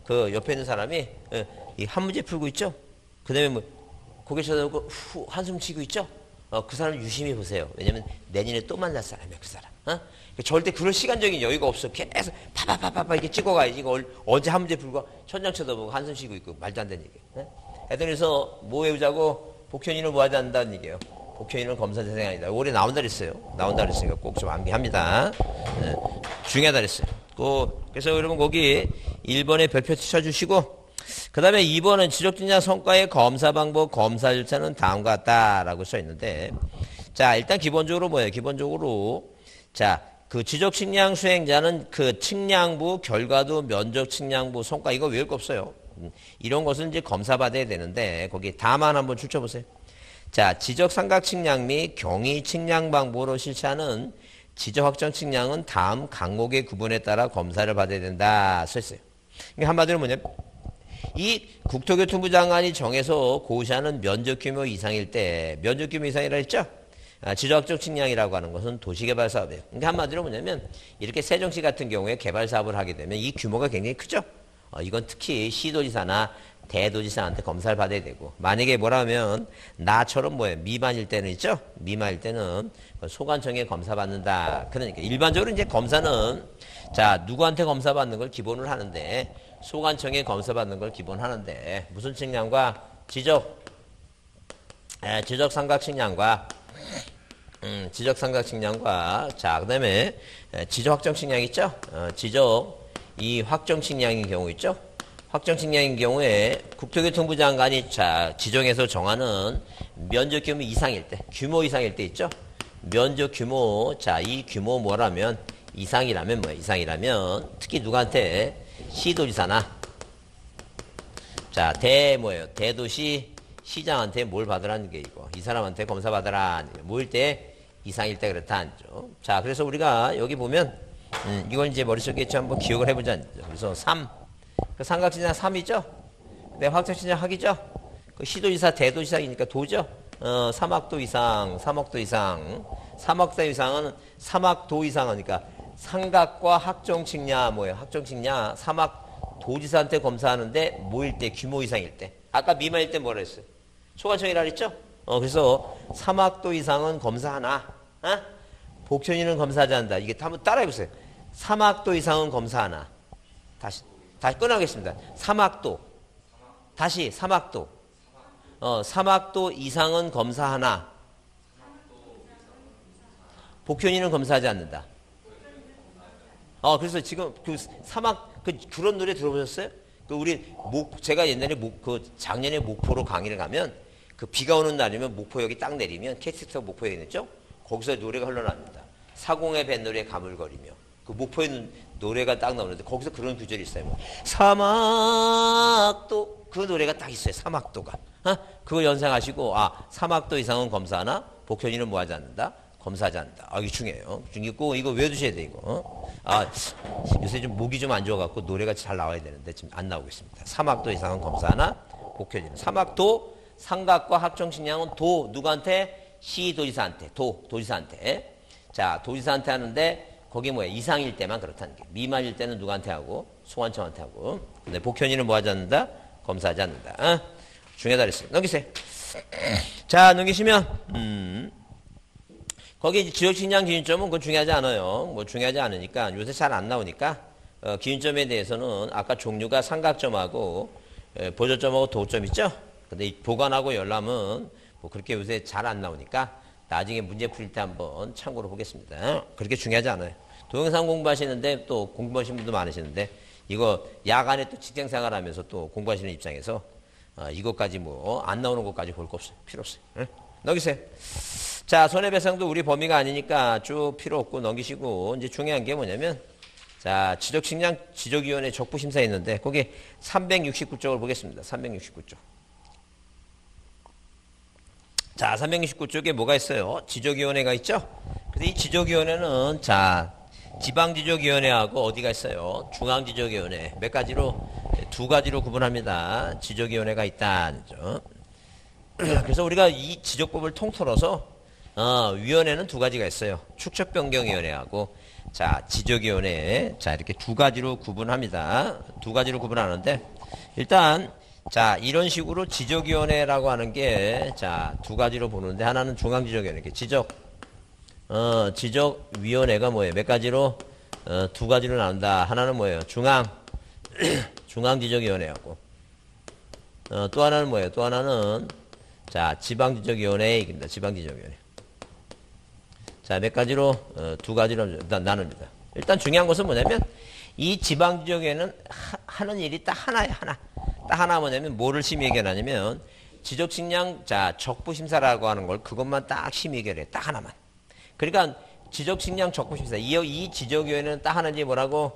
이 한 문제 풀고 있죠? 그 다음에 뭐, 고개 쳐다보고 한숨 쉬고 있죠? 그 사람 유심히 보세요. 왜냐면 내년에 또 만날 사람이야, 그 사람. 절대 그럴 시간적인 여유가 없어. 계속 파파파파파 이렇게 찍어가야지. 이거 언제 한 문제 풀고 천장 쳐다보고 한숨 쉬고 있고 말도 안 되는 얘기예요. 그래서 뭐 외우자고 복현이는 뭐 하지 않는다는 얘기예요. 복현이는 검사 대상이 아니다. 올해 나온다 그랬어요. 그러니까 꼭 좀 암기합니다. 중요하다 그랬어요. 그래서 여러분 거기 1번에 별표 쳐주시고 그 다음에 2번은 지적진자 성과의 검사 방법, 검사 절차는 다음과 같다라고 써 있는데 자 일단 기본적으로 뭐예요? 자 그 지적 측량 수행자는 그 측량부, 결과도, 면적 측량부, 성과 이거 외울 거 없어요. 이런 것을 이제 검사받아야 되는데 거기 다만 한번 출처보세요. 자, 지적 삼각 측량 및 경위 측량 방법으로 실시하는 지적 확정 측량은 다음 항목의 구분에 따라 검사를 받아야 된다 써 있어요. 한마디로 뭐냐면 이 국토교통부 장관이 정해서 고시하는 면적 규모 이상일 때 면적 규모 이상이라 했죠? 지적 확정 측량이라고 하는 것은 도시개발 사업이에요. 그러니까 한마디로 뭐냐면 이렇게 세종시 같은 경우에 개발 사업을 하게 되면 이 규모가 굉장히 크죠? 이건 특히 시도지사나 대도지사한테 검사를 받아야 되고 만약에 뭐라면 나처럼 미만일 때는 있죠? 미만일 때는 소관청에 검사받는다. 그러니까 일반적으로 이제 검사는 자 누구한테 검사받는 걸 기본으로 하는데 소관청에 검사받는 걸 기본하는데 무슨 측량과 지적 삼각 측량과 지적 삼각 측량과 자 그다음에 지적 확정 측량 있죠? 이 확정 측량인 경우 있죠? 확정 측량인 경우에 국토교통부 장관이 지정해서 정하는 면적 규모 이상일 때, 규모 이상일 때 있죠? 면적 규모, 이 규모 뭐라면 이상이라면 이상이라면 특히 누구한테 시도지사나 대도시 시장한테 뭘 받으라는 게 이거. 이 사람한테 검사 받으라. 뭐일 때 이상일 때 그렇다. 자, 그래서 우리가 여기 보면 이걸 이제 머릿속에 한번 기억을 해보자. 그래서 3. 그 삼각지장 3이죠? 네, 확정지장 학이죠? 그 시도지사, 대도지사이니까 도죠? 3학도 이상, 3억도 이상. 3억도 이상은 3학도 이상하니까 삼각과 확정측량 확정측량 3학 도지사한테 검사하는데 뭐일 때? 규모 이상일 때. 아까 미만일 때 뭐라 했어요? 소관청이라 그랬죠? 그래서 사막도 이상은 검사하나, 복현이는 검사하지 않는다. 이게 한번 따라해보세요. 사막도 이상은 검사하나. 다시 끊어가겠습니다. 사막도. 다시 사막도. 사막도 이상은 검사하나. 복현이는 검사하지 않는다. 그래서 지금 그 사막, 그런 노래 들어보셨어요? 제가 옛날에 작년에 목포로 강의를 가면, 비가 오는 날이면 목포역이 딱 내리면, 캐스터 목포역이 있죠? 거기서 노래가 흘러납니다. 사공의 뱃노래 가물거리며. 목포에 노래가 딱 나오는데, 거기서 그런 구절이 있어요. 뭐. 사막도, 그 노래가 딱 있어요. 사막도가. 그걸 연상하시고, 사막도 이상은 검사하나? 복현이는 뭐 하지 않는다? 검사하지 않는다. 이게 중요해요. 중요고, 이거 외워두셔야 돼, 이거. 요새 좀 목이 좀 안 좋아갖고 노래가 잘 나와야 되는데 지금 안 나오고 있습니다. 사막도 이상은 검사하나? 복현이는. 사막도, 삼각과 합정식량은 누구한테? 시도지사한테. 도지사한테. 자, 도지사한테 하는데, 거기 뭐야? 이상일 때만 그렇다는 게. 미만일 때는 누구한테 하고? 소관청한테 하고. 근데 복현이는 뭐 하지 않는다? 검사하지 않는다. 중요하다 그랬어요. 넘기세요. 자, 넘기시면, 거기 이제 지역식량 기준점은 그건 중요하지 않아요. 뭐 중요하지 않으니까 요새 잘 안 나오니까 기준점에 대해서는 아까 종류가 삼각점하고 보조점하고 도점 있죠? 근데 이 보관하고 열람은 뭐 그렇게 요새 잘 안 나오니까 나중에 문제 풀릴 때 한번 참고로 보겠습니다. 그렇게 중요하지 않아요. 동영상 공부하시는데 또 공부하시는 분도 많으시는데 이거 야간에 또 직장생활 하면서 또 공부하시는 입장에서 이것까지 뭐 안 나오는 것까지 볼 거 없어요. 필요 없어요. 넘기세요. 자, 손해배상도 우리 범위가 아니니까 쭉 필요 없고 넘기시고, 이제 중요한 게 뭐냐면, 자, 지적식량 지적위원회 적부심사 있는데, 거기 369쪽을 보겠습니다. 369쪽. 자, 369쪽에 뭐가 있어요? 지적위원회가 있죠? 그래서 이 지적위원회는, 자, 지방지적위원회하고 어디가 있어요? 중앙지적위원회. 몇 가지로? 두 가지로 구분합니다. 지적위원회가 있다는 점. 그래서 우리가 이 지적법을 통틀어서 위원회는 두 가지가 있어요. 축척변경위원회하고 자 지적위원회 자 이렇게 두 가지로 구분합니다. 두 가지로 구분하는데 일단 자 이런 식으로 지적위원회라고 하는 게 자 두 가지로 보는데 하나는 중앙지적위원회 지적위원회가 뭐예요? 몇 가지로 두 가지로 나눈다. 하나는 뭐예요? 중앙지적위원회하고 또 하나는 뭐예요? 또 하나는 자 지방지적위원회 얘기입니다. 지방지적위원회. 자, 몇 가지로, 두 가지로 나눕니다. 일단 중요한 것은 뭐냐면, 이 지방지적위원회는 하는 일이 딱 하나예요, 하나. 딱 하나 뭐냐면, 뭐를 심의 해결하냐면, 지적식량, 자, 적부심사라고 하는 걸 그것만 딱 심의 해결해요. 딱 하나만. 그러니까, 지적식량 적부심사. 이 지적위원회는 딱 하나지 뭐라고?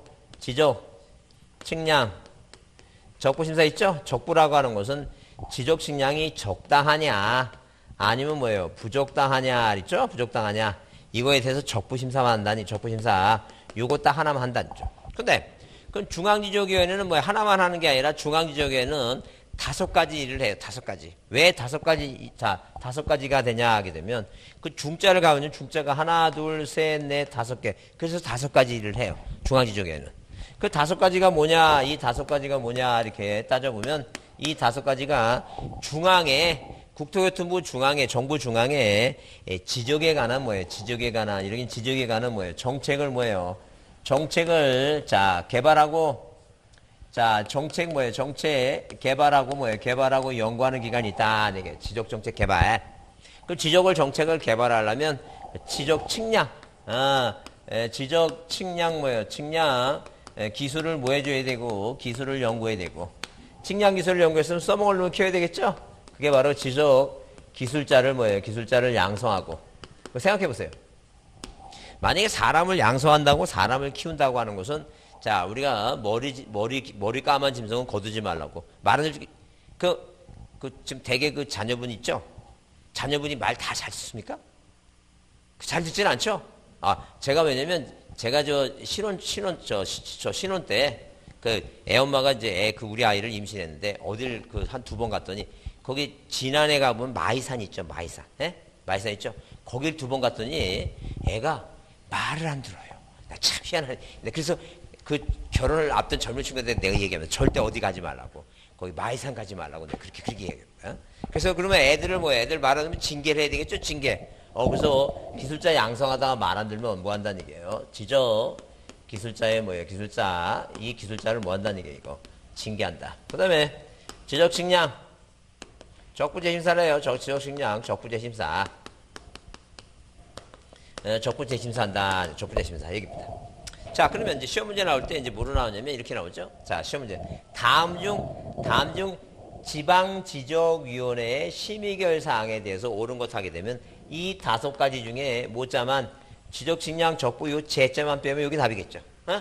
지적식량 적부심사 있죠? 적부라고 하는 것은 지적식량이 적당하냐, 아니면 뭐예요? 부적당하냐, 있죠? 부적당하냐. 이거에 대해서 적부심사만 한다니, 적부심사. 요거 딱 하나만 한다는 점. 근데, 그럼 중앙지적위원회는 뭐 하나만 하는 게 아니라 중앙지적위원회는 5가지 일을 해요, 5가지. 왜 5가지가 되냐 하게 되면, 그 중자를 가면 중자가 하나, 둘, 셋, 넷, 5개. 그래서 5가지 일을 해요, 중앙지적위원회는. 그 5가지가 뭐냐, 이 5가지가 뭐냐, 이렇게 따져보면, 이 5가지가 중앙에, 국토교통부 중앙에, 정부 중앙에 지적에 관한 뭐예요? 지적에 관한, 이런 지적에 관한 뭐예요? 정책을 뭐예요? 정책을, 자, 개발하고, 자, 정책 뭐예요? 정책 개발하고 뭐예요? 개발하고 연구하는 기관이 있다. 이게 지적정책 개발. 그 정책을 개발하려면 지적 측량, 지적 측량 뭐예요? 측량, 기술을 뭐 해줘야 되고, 기술을 연구해야 되고, 측량 기술을 연구했으면 써먹을 놈을 키워야 되겠죠? 그게 바로 지적 기술자를 뭐예요? 기술자를 양성하고. 생각해 보세요. 만약에 사람을 양성한다고 사람을 키운다고 하는 것은 자, 우리가 머리 까만 짐승은 거두지 말라고. 말은 지금 대개 그 자녀분 있죠? 자녀분이 말 다 잘 듣습니까? 잘 듣지는 않죠? 제가 왜냐면 제가 신혼 때 애 엄마가 이제 우리 아이를 임신했는데 어딜 한 2번 갔더니 거기 지난해 가보면 마이산 있죠, 마이산. 예? 마이산 있죠? 거길 2번 갔더니 애가 말을 안 들어요. 나 참 희한하네. 그래서 그 결혼을 앞둔 젊은 친구들한테 내가 얘기하면 절대 어디 가지 말라고. 거기 마이산 가지 말라고 내가 그렇게 얘기해요. 그래서 그러면 애들 말하면 징계를 해야 되겠죠? 징계. 그래서 기술자 양성하다가 말 안 들면 뭐 한다는 얘기예요? 지적 기술자의 뭐예요? 기술자. 이 기술자를 뭐 한다는 얘기예요? 이거. 징계한다. 그 다음에 지적식량. 적부재심사래요. 지적식량. 적부재심사. 적부재심사한다. 적부재심사. 얘기입니다. 자, 그러면 이제 시험 문제 나올 때 이제 뭐로 나오냐면 이렇게 나오죠? 자, 시험 문제. 다음 중 지방지적위원회의 심의결 사항에 대해서 옳은 것 하게 되면 이 5가지 중에 뭐자만 지적식량 적부 요 제자만 빼면 여기 답이겠죠.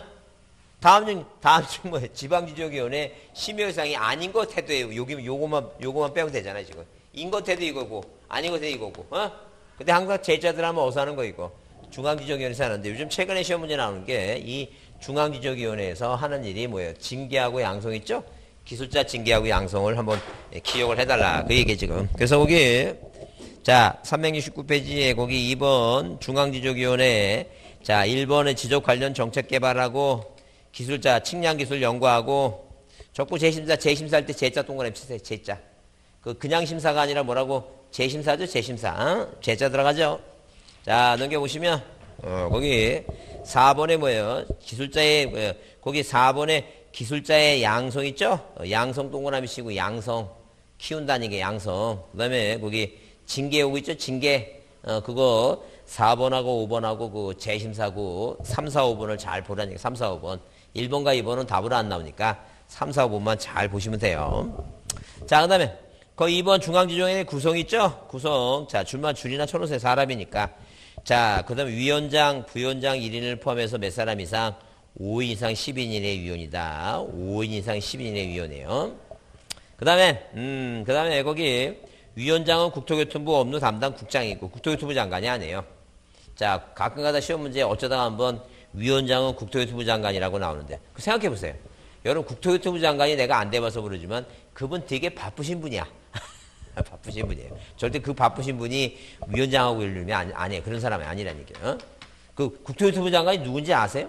다음 중 뭐예요? 지방지적위원회 심의결 사항이 아닌 것 해도 요거만 빼면 되잖아요, 지금. 인 것 해도 이거고, 아닌 것 해도 이거고, 근데 항상 제자들 하면 어서 하는 거 이거. 중앙지적위원회에서 하는데 요즘 최근에 시험 문제 나오는 게 이 중앙지적위원회에서 하는 일이 뭐예요? 징계하고 양성 있죠? 기술자 징계하고 양성을 한번 기억을 해달라. 그 얘기 지금. 그래서 거기 자 369페이지에 거기 2번 중앙지적위원회 자 1번은 지적 관련 정책 개발하고 기술자 측량기술 연구하고 적부 재심사할 때 제자 동그라미 치세요. 제자. 그냥 심사가 아니라 뭐라고? 재심사죠. 재심사. 제자 들어가죠. 자, 넘겨보시면, 거기 4번에 뭐예요? 기술자의, 거기 4번에 기술자의 양성 있죠? 양성 동그라미 치고 양성. 키운다는 게 양성. 그 다음에 거기 징계 오고 있죠? 징계. 그거 4번하고 5번하고 그 재심사고 3, 4, 5번을 잘 보라니까. 3, 4, 5번. 1번과 2번은 답으로 안 나오니까 3, 4, 5번만 잘 보시면 돼요. 자, 그 다음에 그 2번 중앙지정의 구성 있죠? 구성. 자, 줄이나 쳐놓으세요. 사람이니까. 자, 그 다음에 위원장, 부위원장 1인을 포함해서 몇 사람 이상? 5인 이상 10인 이내의 위원이다. 5인 이상 10인 이내의 위원이에요. 그 다음에 거기 위원장은 국토교통부 업무 담당 국장이고 국토교통부 장관이 아니에요. 자, 가끔가다 시험 문제 어쩌다가 한번 위원장은 국토교통부 장관이라고 나오는데 생각해 보세요. 여러분 국토교통부 장관이 내가 안 돼봐서 모르지만 그분 되게 바쁘신 분이야. 바쁘신 분이에요. 절대 그 바쁘신 분이 위원장하고 이러면 아니에요. 그런 사람이 아니라는 얘기예요. 그 국토교통부 장관이 누군지 아세요?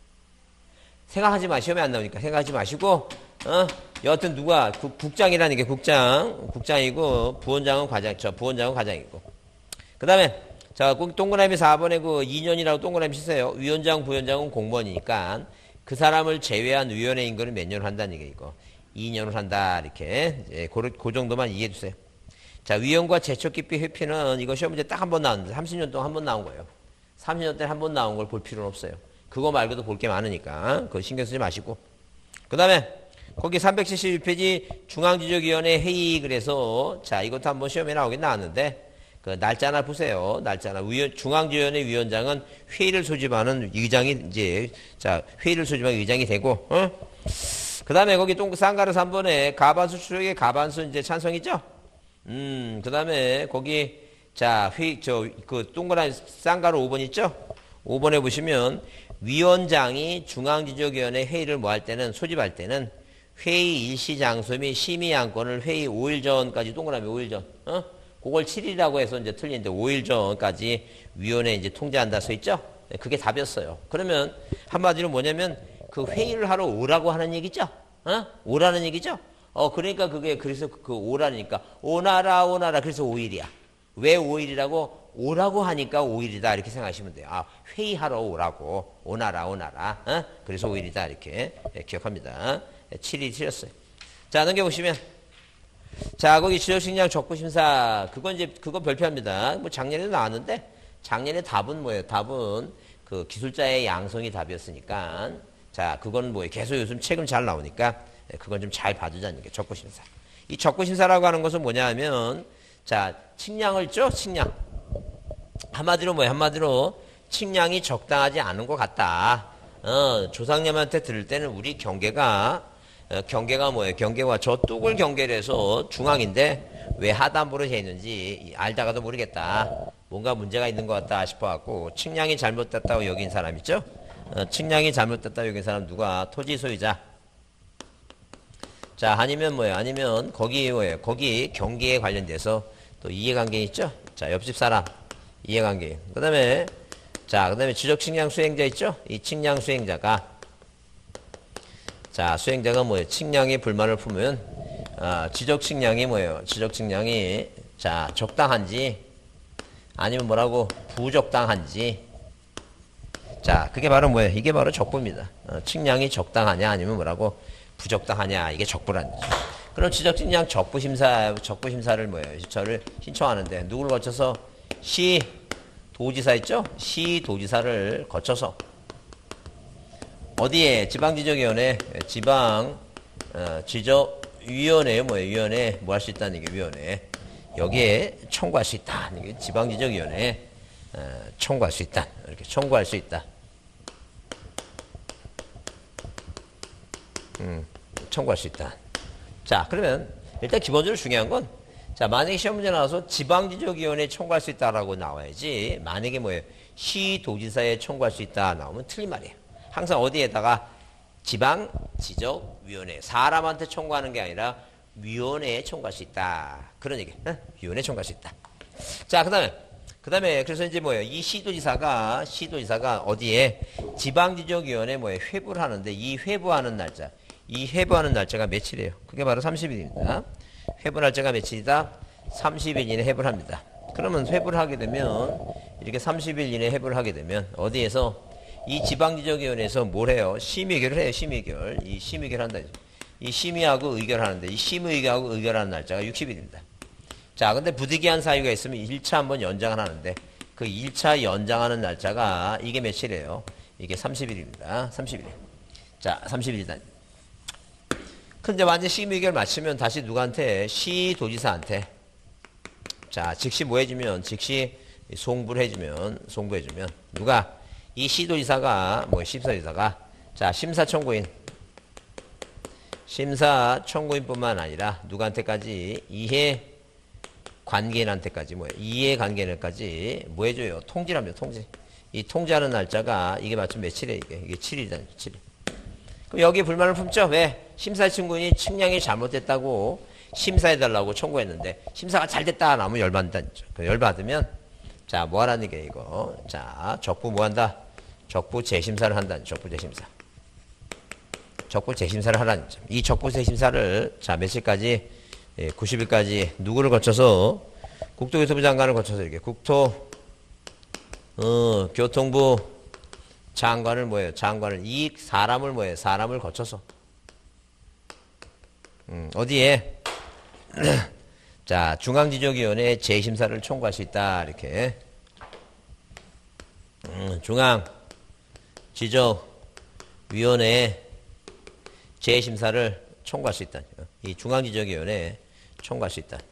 생각하지 마. 시험에 안 나오니까 생각하지 마시고 여하튼 누가 국장이라는 게 국장이고 부원장은 과장이고 그 다음에 자 동그라미 4번에 그 2년이라고 동그라미 치세요. 위원장 부위원장은 공무원이니까 그 사람을 제외한 위원회 인근을 몇 년을 한다는 얘기고 2년을 한다 이렇게 그 정도만 이해해 주세요. 자, 위원과 제척기피 회피는 이거 시험 문제 딱 한 번 나왔는데 30년 동안 한 번 나온 거예요. 30년 동안 한 번 나온 걸 볼 필요는 없어요. 그거 말고도 볼 게 많으니까 그거 신경 쓰지 마시고 그 다음에 거기 372페이지 중앙지적위원회 회의 그래서 자 이것도 한번 시험에 나오긴 나왔는데 그 날짜나 보세요. 날짜나 중앙지원회 위원장은 회의를 소집하는 의장이 이제 자 회의를 소집하는 의장이 되고 그 다음에 거기 쌍가루 3번에 가반수 추적의 가반수 이제 찬성이죠. 그 다음에 거기 자 그 동그라미 쌍가루 5번 있죠. 5번에 보시면 위원장이 중앙지적위원회 회의를 뭐 할 때는 소집할 때는 회의 일시 장소 및 심의 안건을 회의 5일 전까지 동그라미 5일 전 그걸 7일이라고 해서 이제 틀리는데 5일 전까지 위원회 이제 통제한다 써 있죠? 그게 답이었어요. 그러면 한마디로 뭐냐면 그 회의를 하러 오라고 하는 얘기죠? 오라는 얘기죠? 그러니까 그게 그래서 그 오라니까 오나라 그래서 5일이야. 왜 5일이라고? 오라고 하니까 5일이다 이렇게 생각하시면 돼요. 회의하러 오라고 오나라 그래서 5일이다 이렇게 기억합니다. 7일 틀렸어요. 자 넘겨보시면 자, 거기 지적식량 적부심사, 그건 별표합니다. 뭐 작년에도 나왔는데, 작년에 답은 뭐예요? 답은 그 기술자의 양성이 답이었으니까, 자, 그건 뭐예요? 계속 요즘 책은 잘 나오니까, 그건 좀 잘 봐주자는 게 적부심사. 이 적부심사라고 하는 것은 뭐냐 하면, 자, 측량을 죠? 측량. 한마디로 뭐예요? 한마디로, 측량이 적당하지 않은 것 같다. 조상님한테 들을 때는 우리 경계가 뭐예요? 경계와 저 뚝을 경계를 해서 중앙인데 왜 하단부로 재 있는지 알다가도 모르겠다. 뭔가 문제가 있는 것 같다 싶어갖고 측량이 잘못됐다고 여긴 사람 있죠? 측량이 잘못됐다고 여긴 사람 누가? 토지 소유자. 자 아니면 뭐예요? 아니면 거기 뭐예요? 거기 경계에 관련돼서 또 이해관계 있죠? 자 옆집 사람 이해관계. 그 다음에 지적 측량 수행자 있죠? 이 측량 수행자가 자, 수행자가 뭐예요? 측량에 불만을 품으면 지적 측량이 뭐예요? 지적 측량이 자 적당한지 아니면 뭐라고 부적당한지. 자 그게 바로 뭐예요? 이게 바로 적부입니다. 측량이 적당하냐 아니면 뭐라고 부적당하냐, 이게 적부라는 거죠. 그럼 지적 측량 적부 심사를 뭐예요? 저를 신청하는데 누구를 거쳐서 시 도지사 있죠? 시 도지사를 거쳐서 어디에? 지방지적위원회, 지방지적위원회에 뭐예요? 위원회 뭐 할 수 있다는 게 위원회. 여기에 청구할 수 있다. 이게 지방지적위원회에 청구할 수 있다. 이렇게 청구할 수 있다. 청구할 수 있다. 자, 그러면 일단 기본적으로 중요한 건, 자, 만약에 시험 문제 나와서 지방지적위원회에 청구할 수 있다라고 나와야지, 만약에 뭐예요? 시도지사에 청구할 수 있다 나오면 틀린 말이에요. 항상 어디에다가 지방지적위원회, 사람한테 청구하는 게 아니라 위원회에 청구할 수 있다. 그런 얘기. 위원회에 청구할 수 있다. 자, 그 다음에 그래서 이제 뭐예요? 이 시도지사가 어디에? 지방지적위원회 뭐예요? 회부를 하는데 이 회부하는 날짜가 며칠이에요? 그게 바로 30일입니다. 회부 날짜가 며칠이다? 30일 이내 회부를 합니다. 그러면 회부를 하게 되면, 이렇게 30일 이내 회부를 하게 되면, 어디에서? 이 지방지적위원회에서 뭘 해요? 심의결을 해요, 심의결. 이 심의결 한다. 이 심의하고 의결하는데, 이 심의하고 의결하는 날짜가 60일입니다. 자, 근데 부득이한 사유가 있으면 1차 한번 연장을 하는데, 그 1차 연장하는 날짜가, 이게 며칠이에요? 이게 30일입니다. 30일. 자, 30일이다. 근데 완전 심의결 마치면 다시 누구한테? 시도지사한테. 자, 즉시 뭐 해주면? 즉시 송부해주면, 누가? 이 시도지사가, 심사지사가, 자, 심사청구인뿐만 아니라, 누구한테까지? 이해관계인한테까지, 이해관계인까지, 뭐 해줘요? 통지랍니다, 통지. 이 통지하는 날짜가, 이게 마침 며칠이에요, 이게 7일이다, 7일. 그럼 여기에 불만을 품죠? 왜? 심사청구인이 측량이 잘못됐다고 심사해달라고 청구했는데, 심사가 잘 됐다, 나면 열받는다. 열받으면, 자, 뭐 하라는 게 이거. 자, 적부 뭐 한다? 적부 재심사를 한다는, 적부 재심사를 하라는 점. 이 적부 재심사를, 자, 며칠까지? 90일까지 누구를 거쳐서? 국토교통부 장관을 거쳐서 이렇게, 교통부 장관을 이 사람을 사람을 거쳐서. 어디에? 자, 중앙지적위원회 재심사를 청구할 수 있다. 이렇게. 중앙지적위원회 재심사를 청구할 수 있다. 이 중앙지적위원회 청구할 수 있다.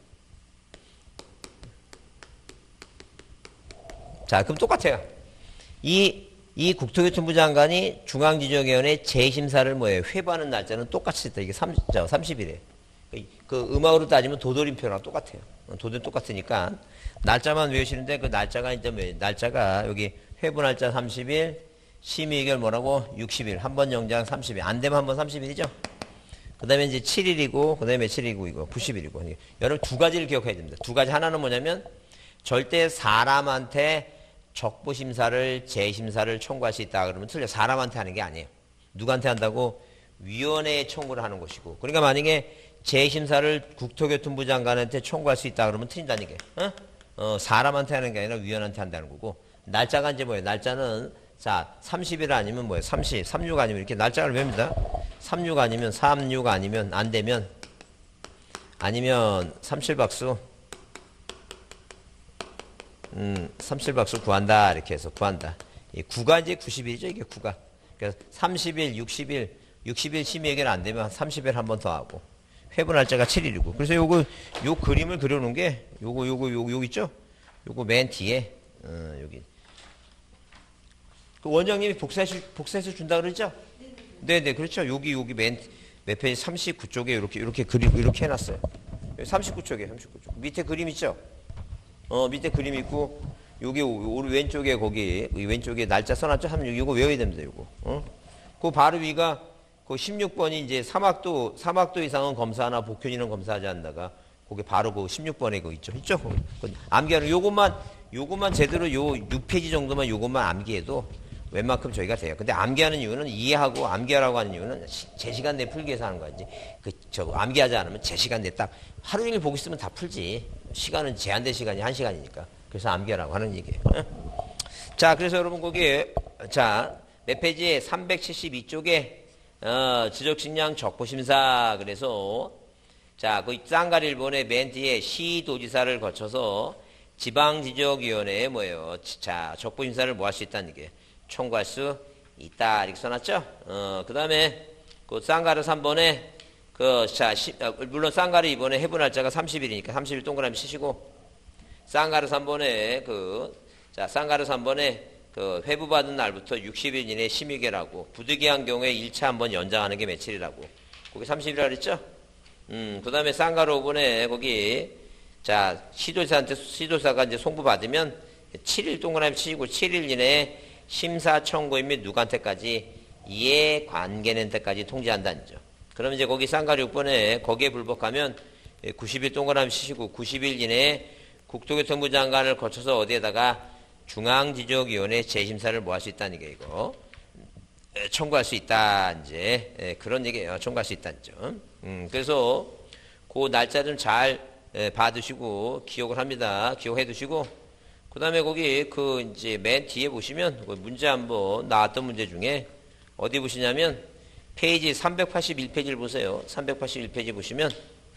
자, 그럼 똑같아요. 이 국토교통부 장관이 중앙지적위원회 재심사를 회부하는 날짜는 똑같이 있다. 이게 30일이에요. 그 음악으로 따지면 도돌림표랑 똑같아요. 도돌 똑같으니까 날짜만 외우시는데 그 날짜가 이제 날짜가 여기 회부 날짜 30일, 심의의결 60일, 한 번 연장 30일, 안 되면 한 번 30일이죠. 그 다음에 이제 7일이고, 그 다음에 며칠이고, 이거 90일이고. 여러분 두 가지를 기억해야 됩니다. 두 가지. 하나는 뭐냐면 절대 사람한테 적부심사를, 재심사를 청구할 수 있다 그러면 틀려. 사람한테 하는 게 아니에요. 누구한테 한다고? 위원회에 청구를 하는 것이고. 그러니까 만약에 재심사를 국토교통부 장관한테 청구할 수 있다 그러면 틀린다는 게. 사람한테 하는 게 아니라 위원한테 한다는 거고. 날짜가 이제 날짜는, 자, 30일 아니면 36 아니면 이렇게 날짜를 외웁니다. 36 아니면 36 아니면 안 되면 아니면 37박수 37박수 구한다. 이렇게 해서 구한다. 이 구가 이제 90일이죠. 이게 구가. 그래서 30일, 60일 심의해결 안 되면 30일 한 번 더 하고. 회부 날짜가 7일이고. 그래서 요 그림을 그려놓은 게 요거 있죠? 요거 맨 뒤에, 여기. 그 원장님이 복사해서 준다 그러죠? 네네, 그렇죠. 여기 맨 페이지 39쪽에 이렇게 해놨어요. 39쪽에. 밑에 그림 있죠? 밑에 그림 있고, 여기 왼쪽에 왼쪽에 날짜 써놨죠? 이거 외워야 됩니다, 이거. 그 바로 위가, 그 16번이 이제 사막도 이상은 검사하나 복현이는 검사하지 않다가, 거기 바로 그 16번에 그거 있죠? 암기하는, 요것만 제대로 6페이지 정도만 요것만 암기해도, 웬만큼 저희가 돼요. 근데 암기하는 이유는 이해하고 암기하라고 하는 이유는 제 시간 내에 풀기 위해서 하는 거지. 암기하지 않으면 제 시간 내에 딱 하루 종일 보고 있으면 다 풀지. 시간은 제한된 시간이 1시간이니까. 그래서 암기하라고 하는 얘기예요. 자, 그래서 여러분 거기 자, 몇 페이지에 372쪽에 지적식량 적부심사 그래서 자, 그 쌍가일본의 맨 뒤에 시도지사를 거쳐서 지방지적위원회에 뭐예요? 자, 적부심사를 뭐 할 수 있다는 게 청구할 수 있다 이렇게 써놨죠. 그 다음에 그 쌍가르 3번에 물론 쌍가르 이번에 해부 날짜가 30일이니까 30일 동그라미 치시고 쌍가르 3번에 쌍가르 3번에 그 회부받은 날부터 60일 이내 심의계라고 부득이한 경우에 1차 한번 연장하는 게 며칠이라고 거기 30일이라 그랬죠. 그 다음에 쌍가르 5번에 거기 자 시도사가 이제 송부받으면 7일 동그라미 치시고 7일 이내에 심사 청구인 및 누구한테까지 이해 관계는 데까지 통지한다는 점. 그럼 이제 거기 쌍가르 6번에 거기에 불복하면 90일 동그라미 치시고 90일 이내에 국토교통부 장관을 거쳐서 어디에다가 중앙지적위원회 재심사를 뭐 할 수 있다는 게 이거 청구할 수 있다 이제 그런 얘기예요. 청구할 수 있다는 점. 그래서 그 날짜 좀 잘 봐두시고 기억을 합니다. 기억해 두시고 그 다음에 거기 이제 맨 뒤에 보시면 문제 한번 나왔던 문제 중에 어디 보시냐면 페이지 381페이지를 보세요. 381페이지 보시면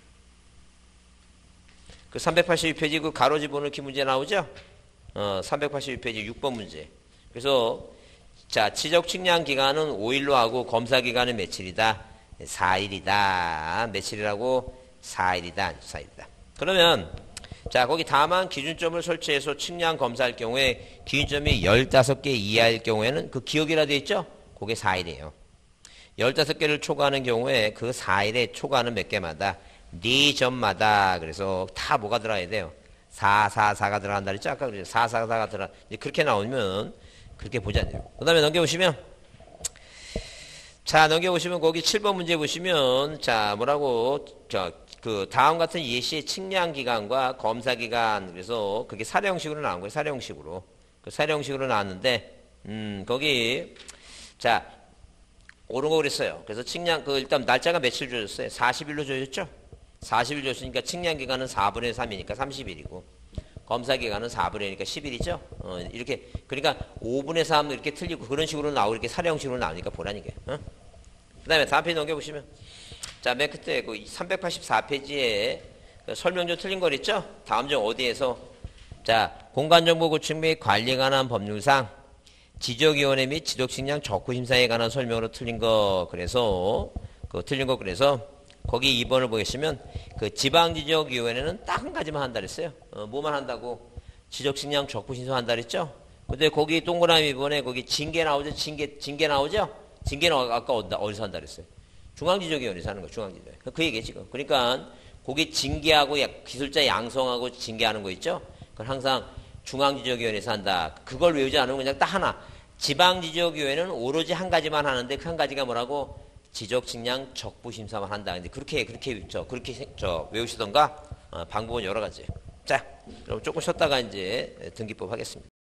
그 381페이지 그 가로 집어넣기 문제 나오죠? 381페이지 6번 문제. 그래서 자, 지적 측량 기간은 5일로 하고 검사 기간은 며칠이다? 4일이다. 며칠이라고? 4일이다. 4일이다. 그러면 자, 거기 다만 기준점을 설치해서 측량 검사할 경우에 기준점이 15개 이하일 경우에는 그 기억이라 되어 있죠? 그게 4일이에요. 15개를 초과하는 경우에 그 4일에 초과하는 몇 개마다 4점마다 그래서 다 뭐가 들어가야 돼요? 444가 들어간다 그랬죠? 아까 그랬죠? 444가 들어가. 그렇게 나오면 그렇게 보지 않아요. 그 다음에 넘겨보시면 자, 넘겨보시면 거기 7번 문제 보시면 자, 뭐라고 그 다음 같은 예시의 측량 기간과 검사 기간 그래서 그게 사례형식으로 나온 거예요. 사례형식으로. 그 사례형식으로 나왔는데 거기 자, 옳은 거 그랬어요. 그래서 측량 일단 날짜가 며칠 줘줬어요? 40일로 줘줬죠? 40일 줬으니까 측량 기간은 4분의 3이니까 30일이고 검사 기간은 4분의 1이니까 10일이죠. 이렇게 그러니까 5분의 3 이렇게 틀리고 그런 식으로 나오고 이렇게 사례형식으로 나오니까 보라는 게. 그다음에 다음 페이지 넘겨보시면 자, 맨 끝에 그 384페이지에 그 설명 좀 틀린 거 있죠? 다음 중 어디에서 자, 공간정보 구축 및 관리에 관한 법률상 지적위원회 및 지적측량 적후심사에 관한 설명으로 틀린 거 그래서 틀린 거 그래서 거기 2번을 보시면 그 지방지적위원회는 딱 한 가지만 한다 그랬어요. 뭐만 한다고? 지적측량 적후심사 한다 그랬죠? 근데 거기 동그라미 2번에 거기 징계 나오죠? 징계 나오죠? 징계는 아까 어디서 한다 그랬어요? 중앙지적위원회에서 하는 거, 중앙지적위원회. 그 얘기예요, 지금. 그러니까, 거기 징계하고 기술자 양성하고 징계하는 거 있죠? 그걸 항상 중앙지적위원회에서 한다. 그걸 외우지 않으면 그냥 딱 하나. 지방지적위원회는 오로지 한 가지만 하는데 그 한 가지가 뭐라고? 지적측량 적부심사만 한다. 근데 그렇게 외우시던가, 방법은 여러 가지예요. 자, 그럼 조금 쉬었다가 이제 등기법 하겠습니다.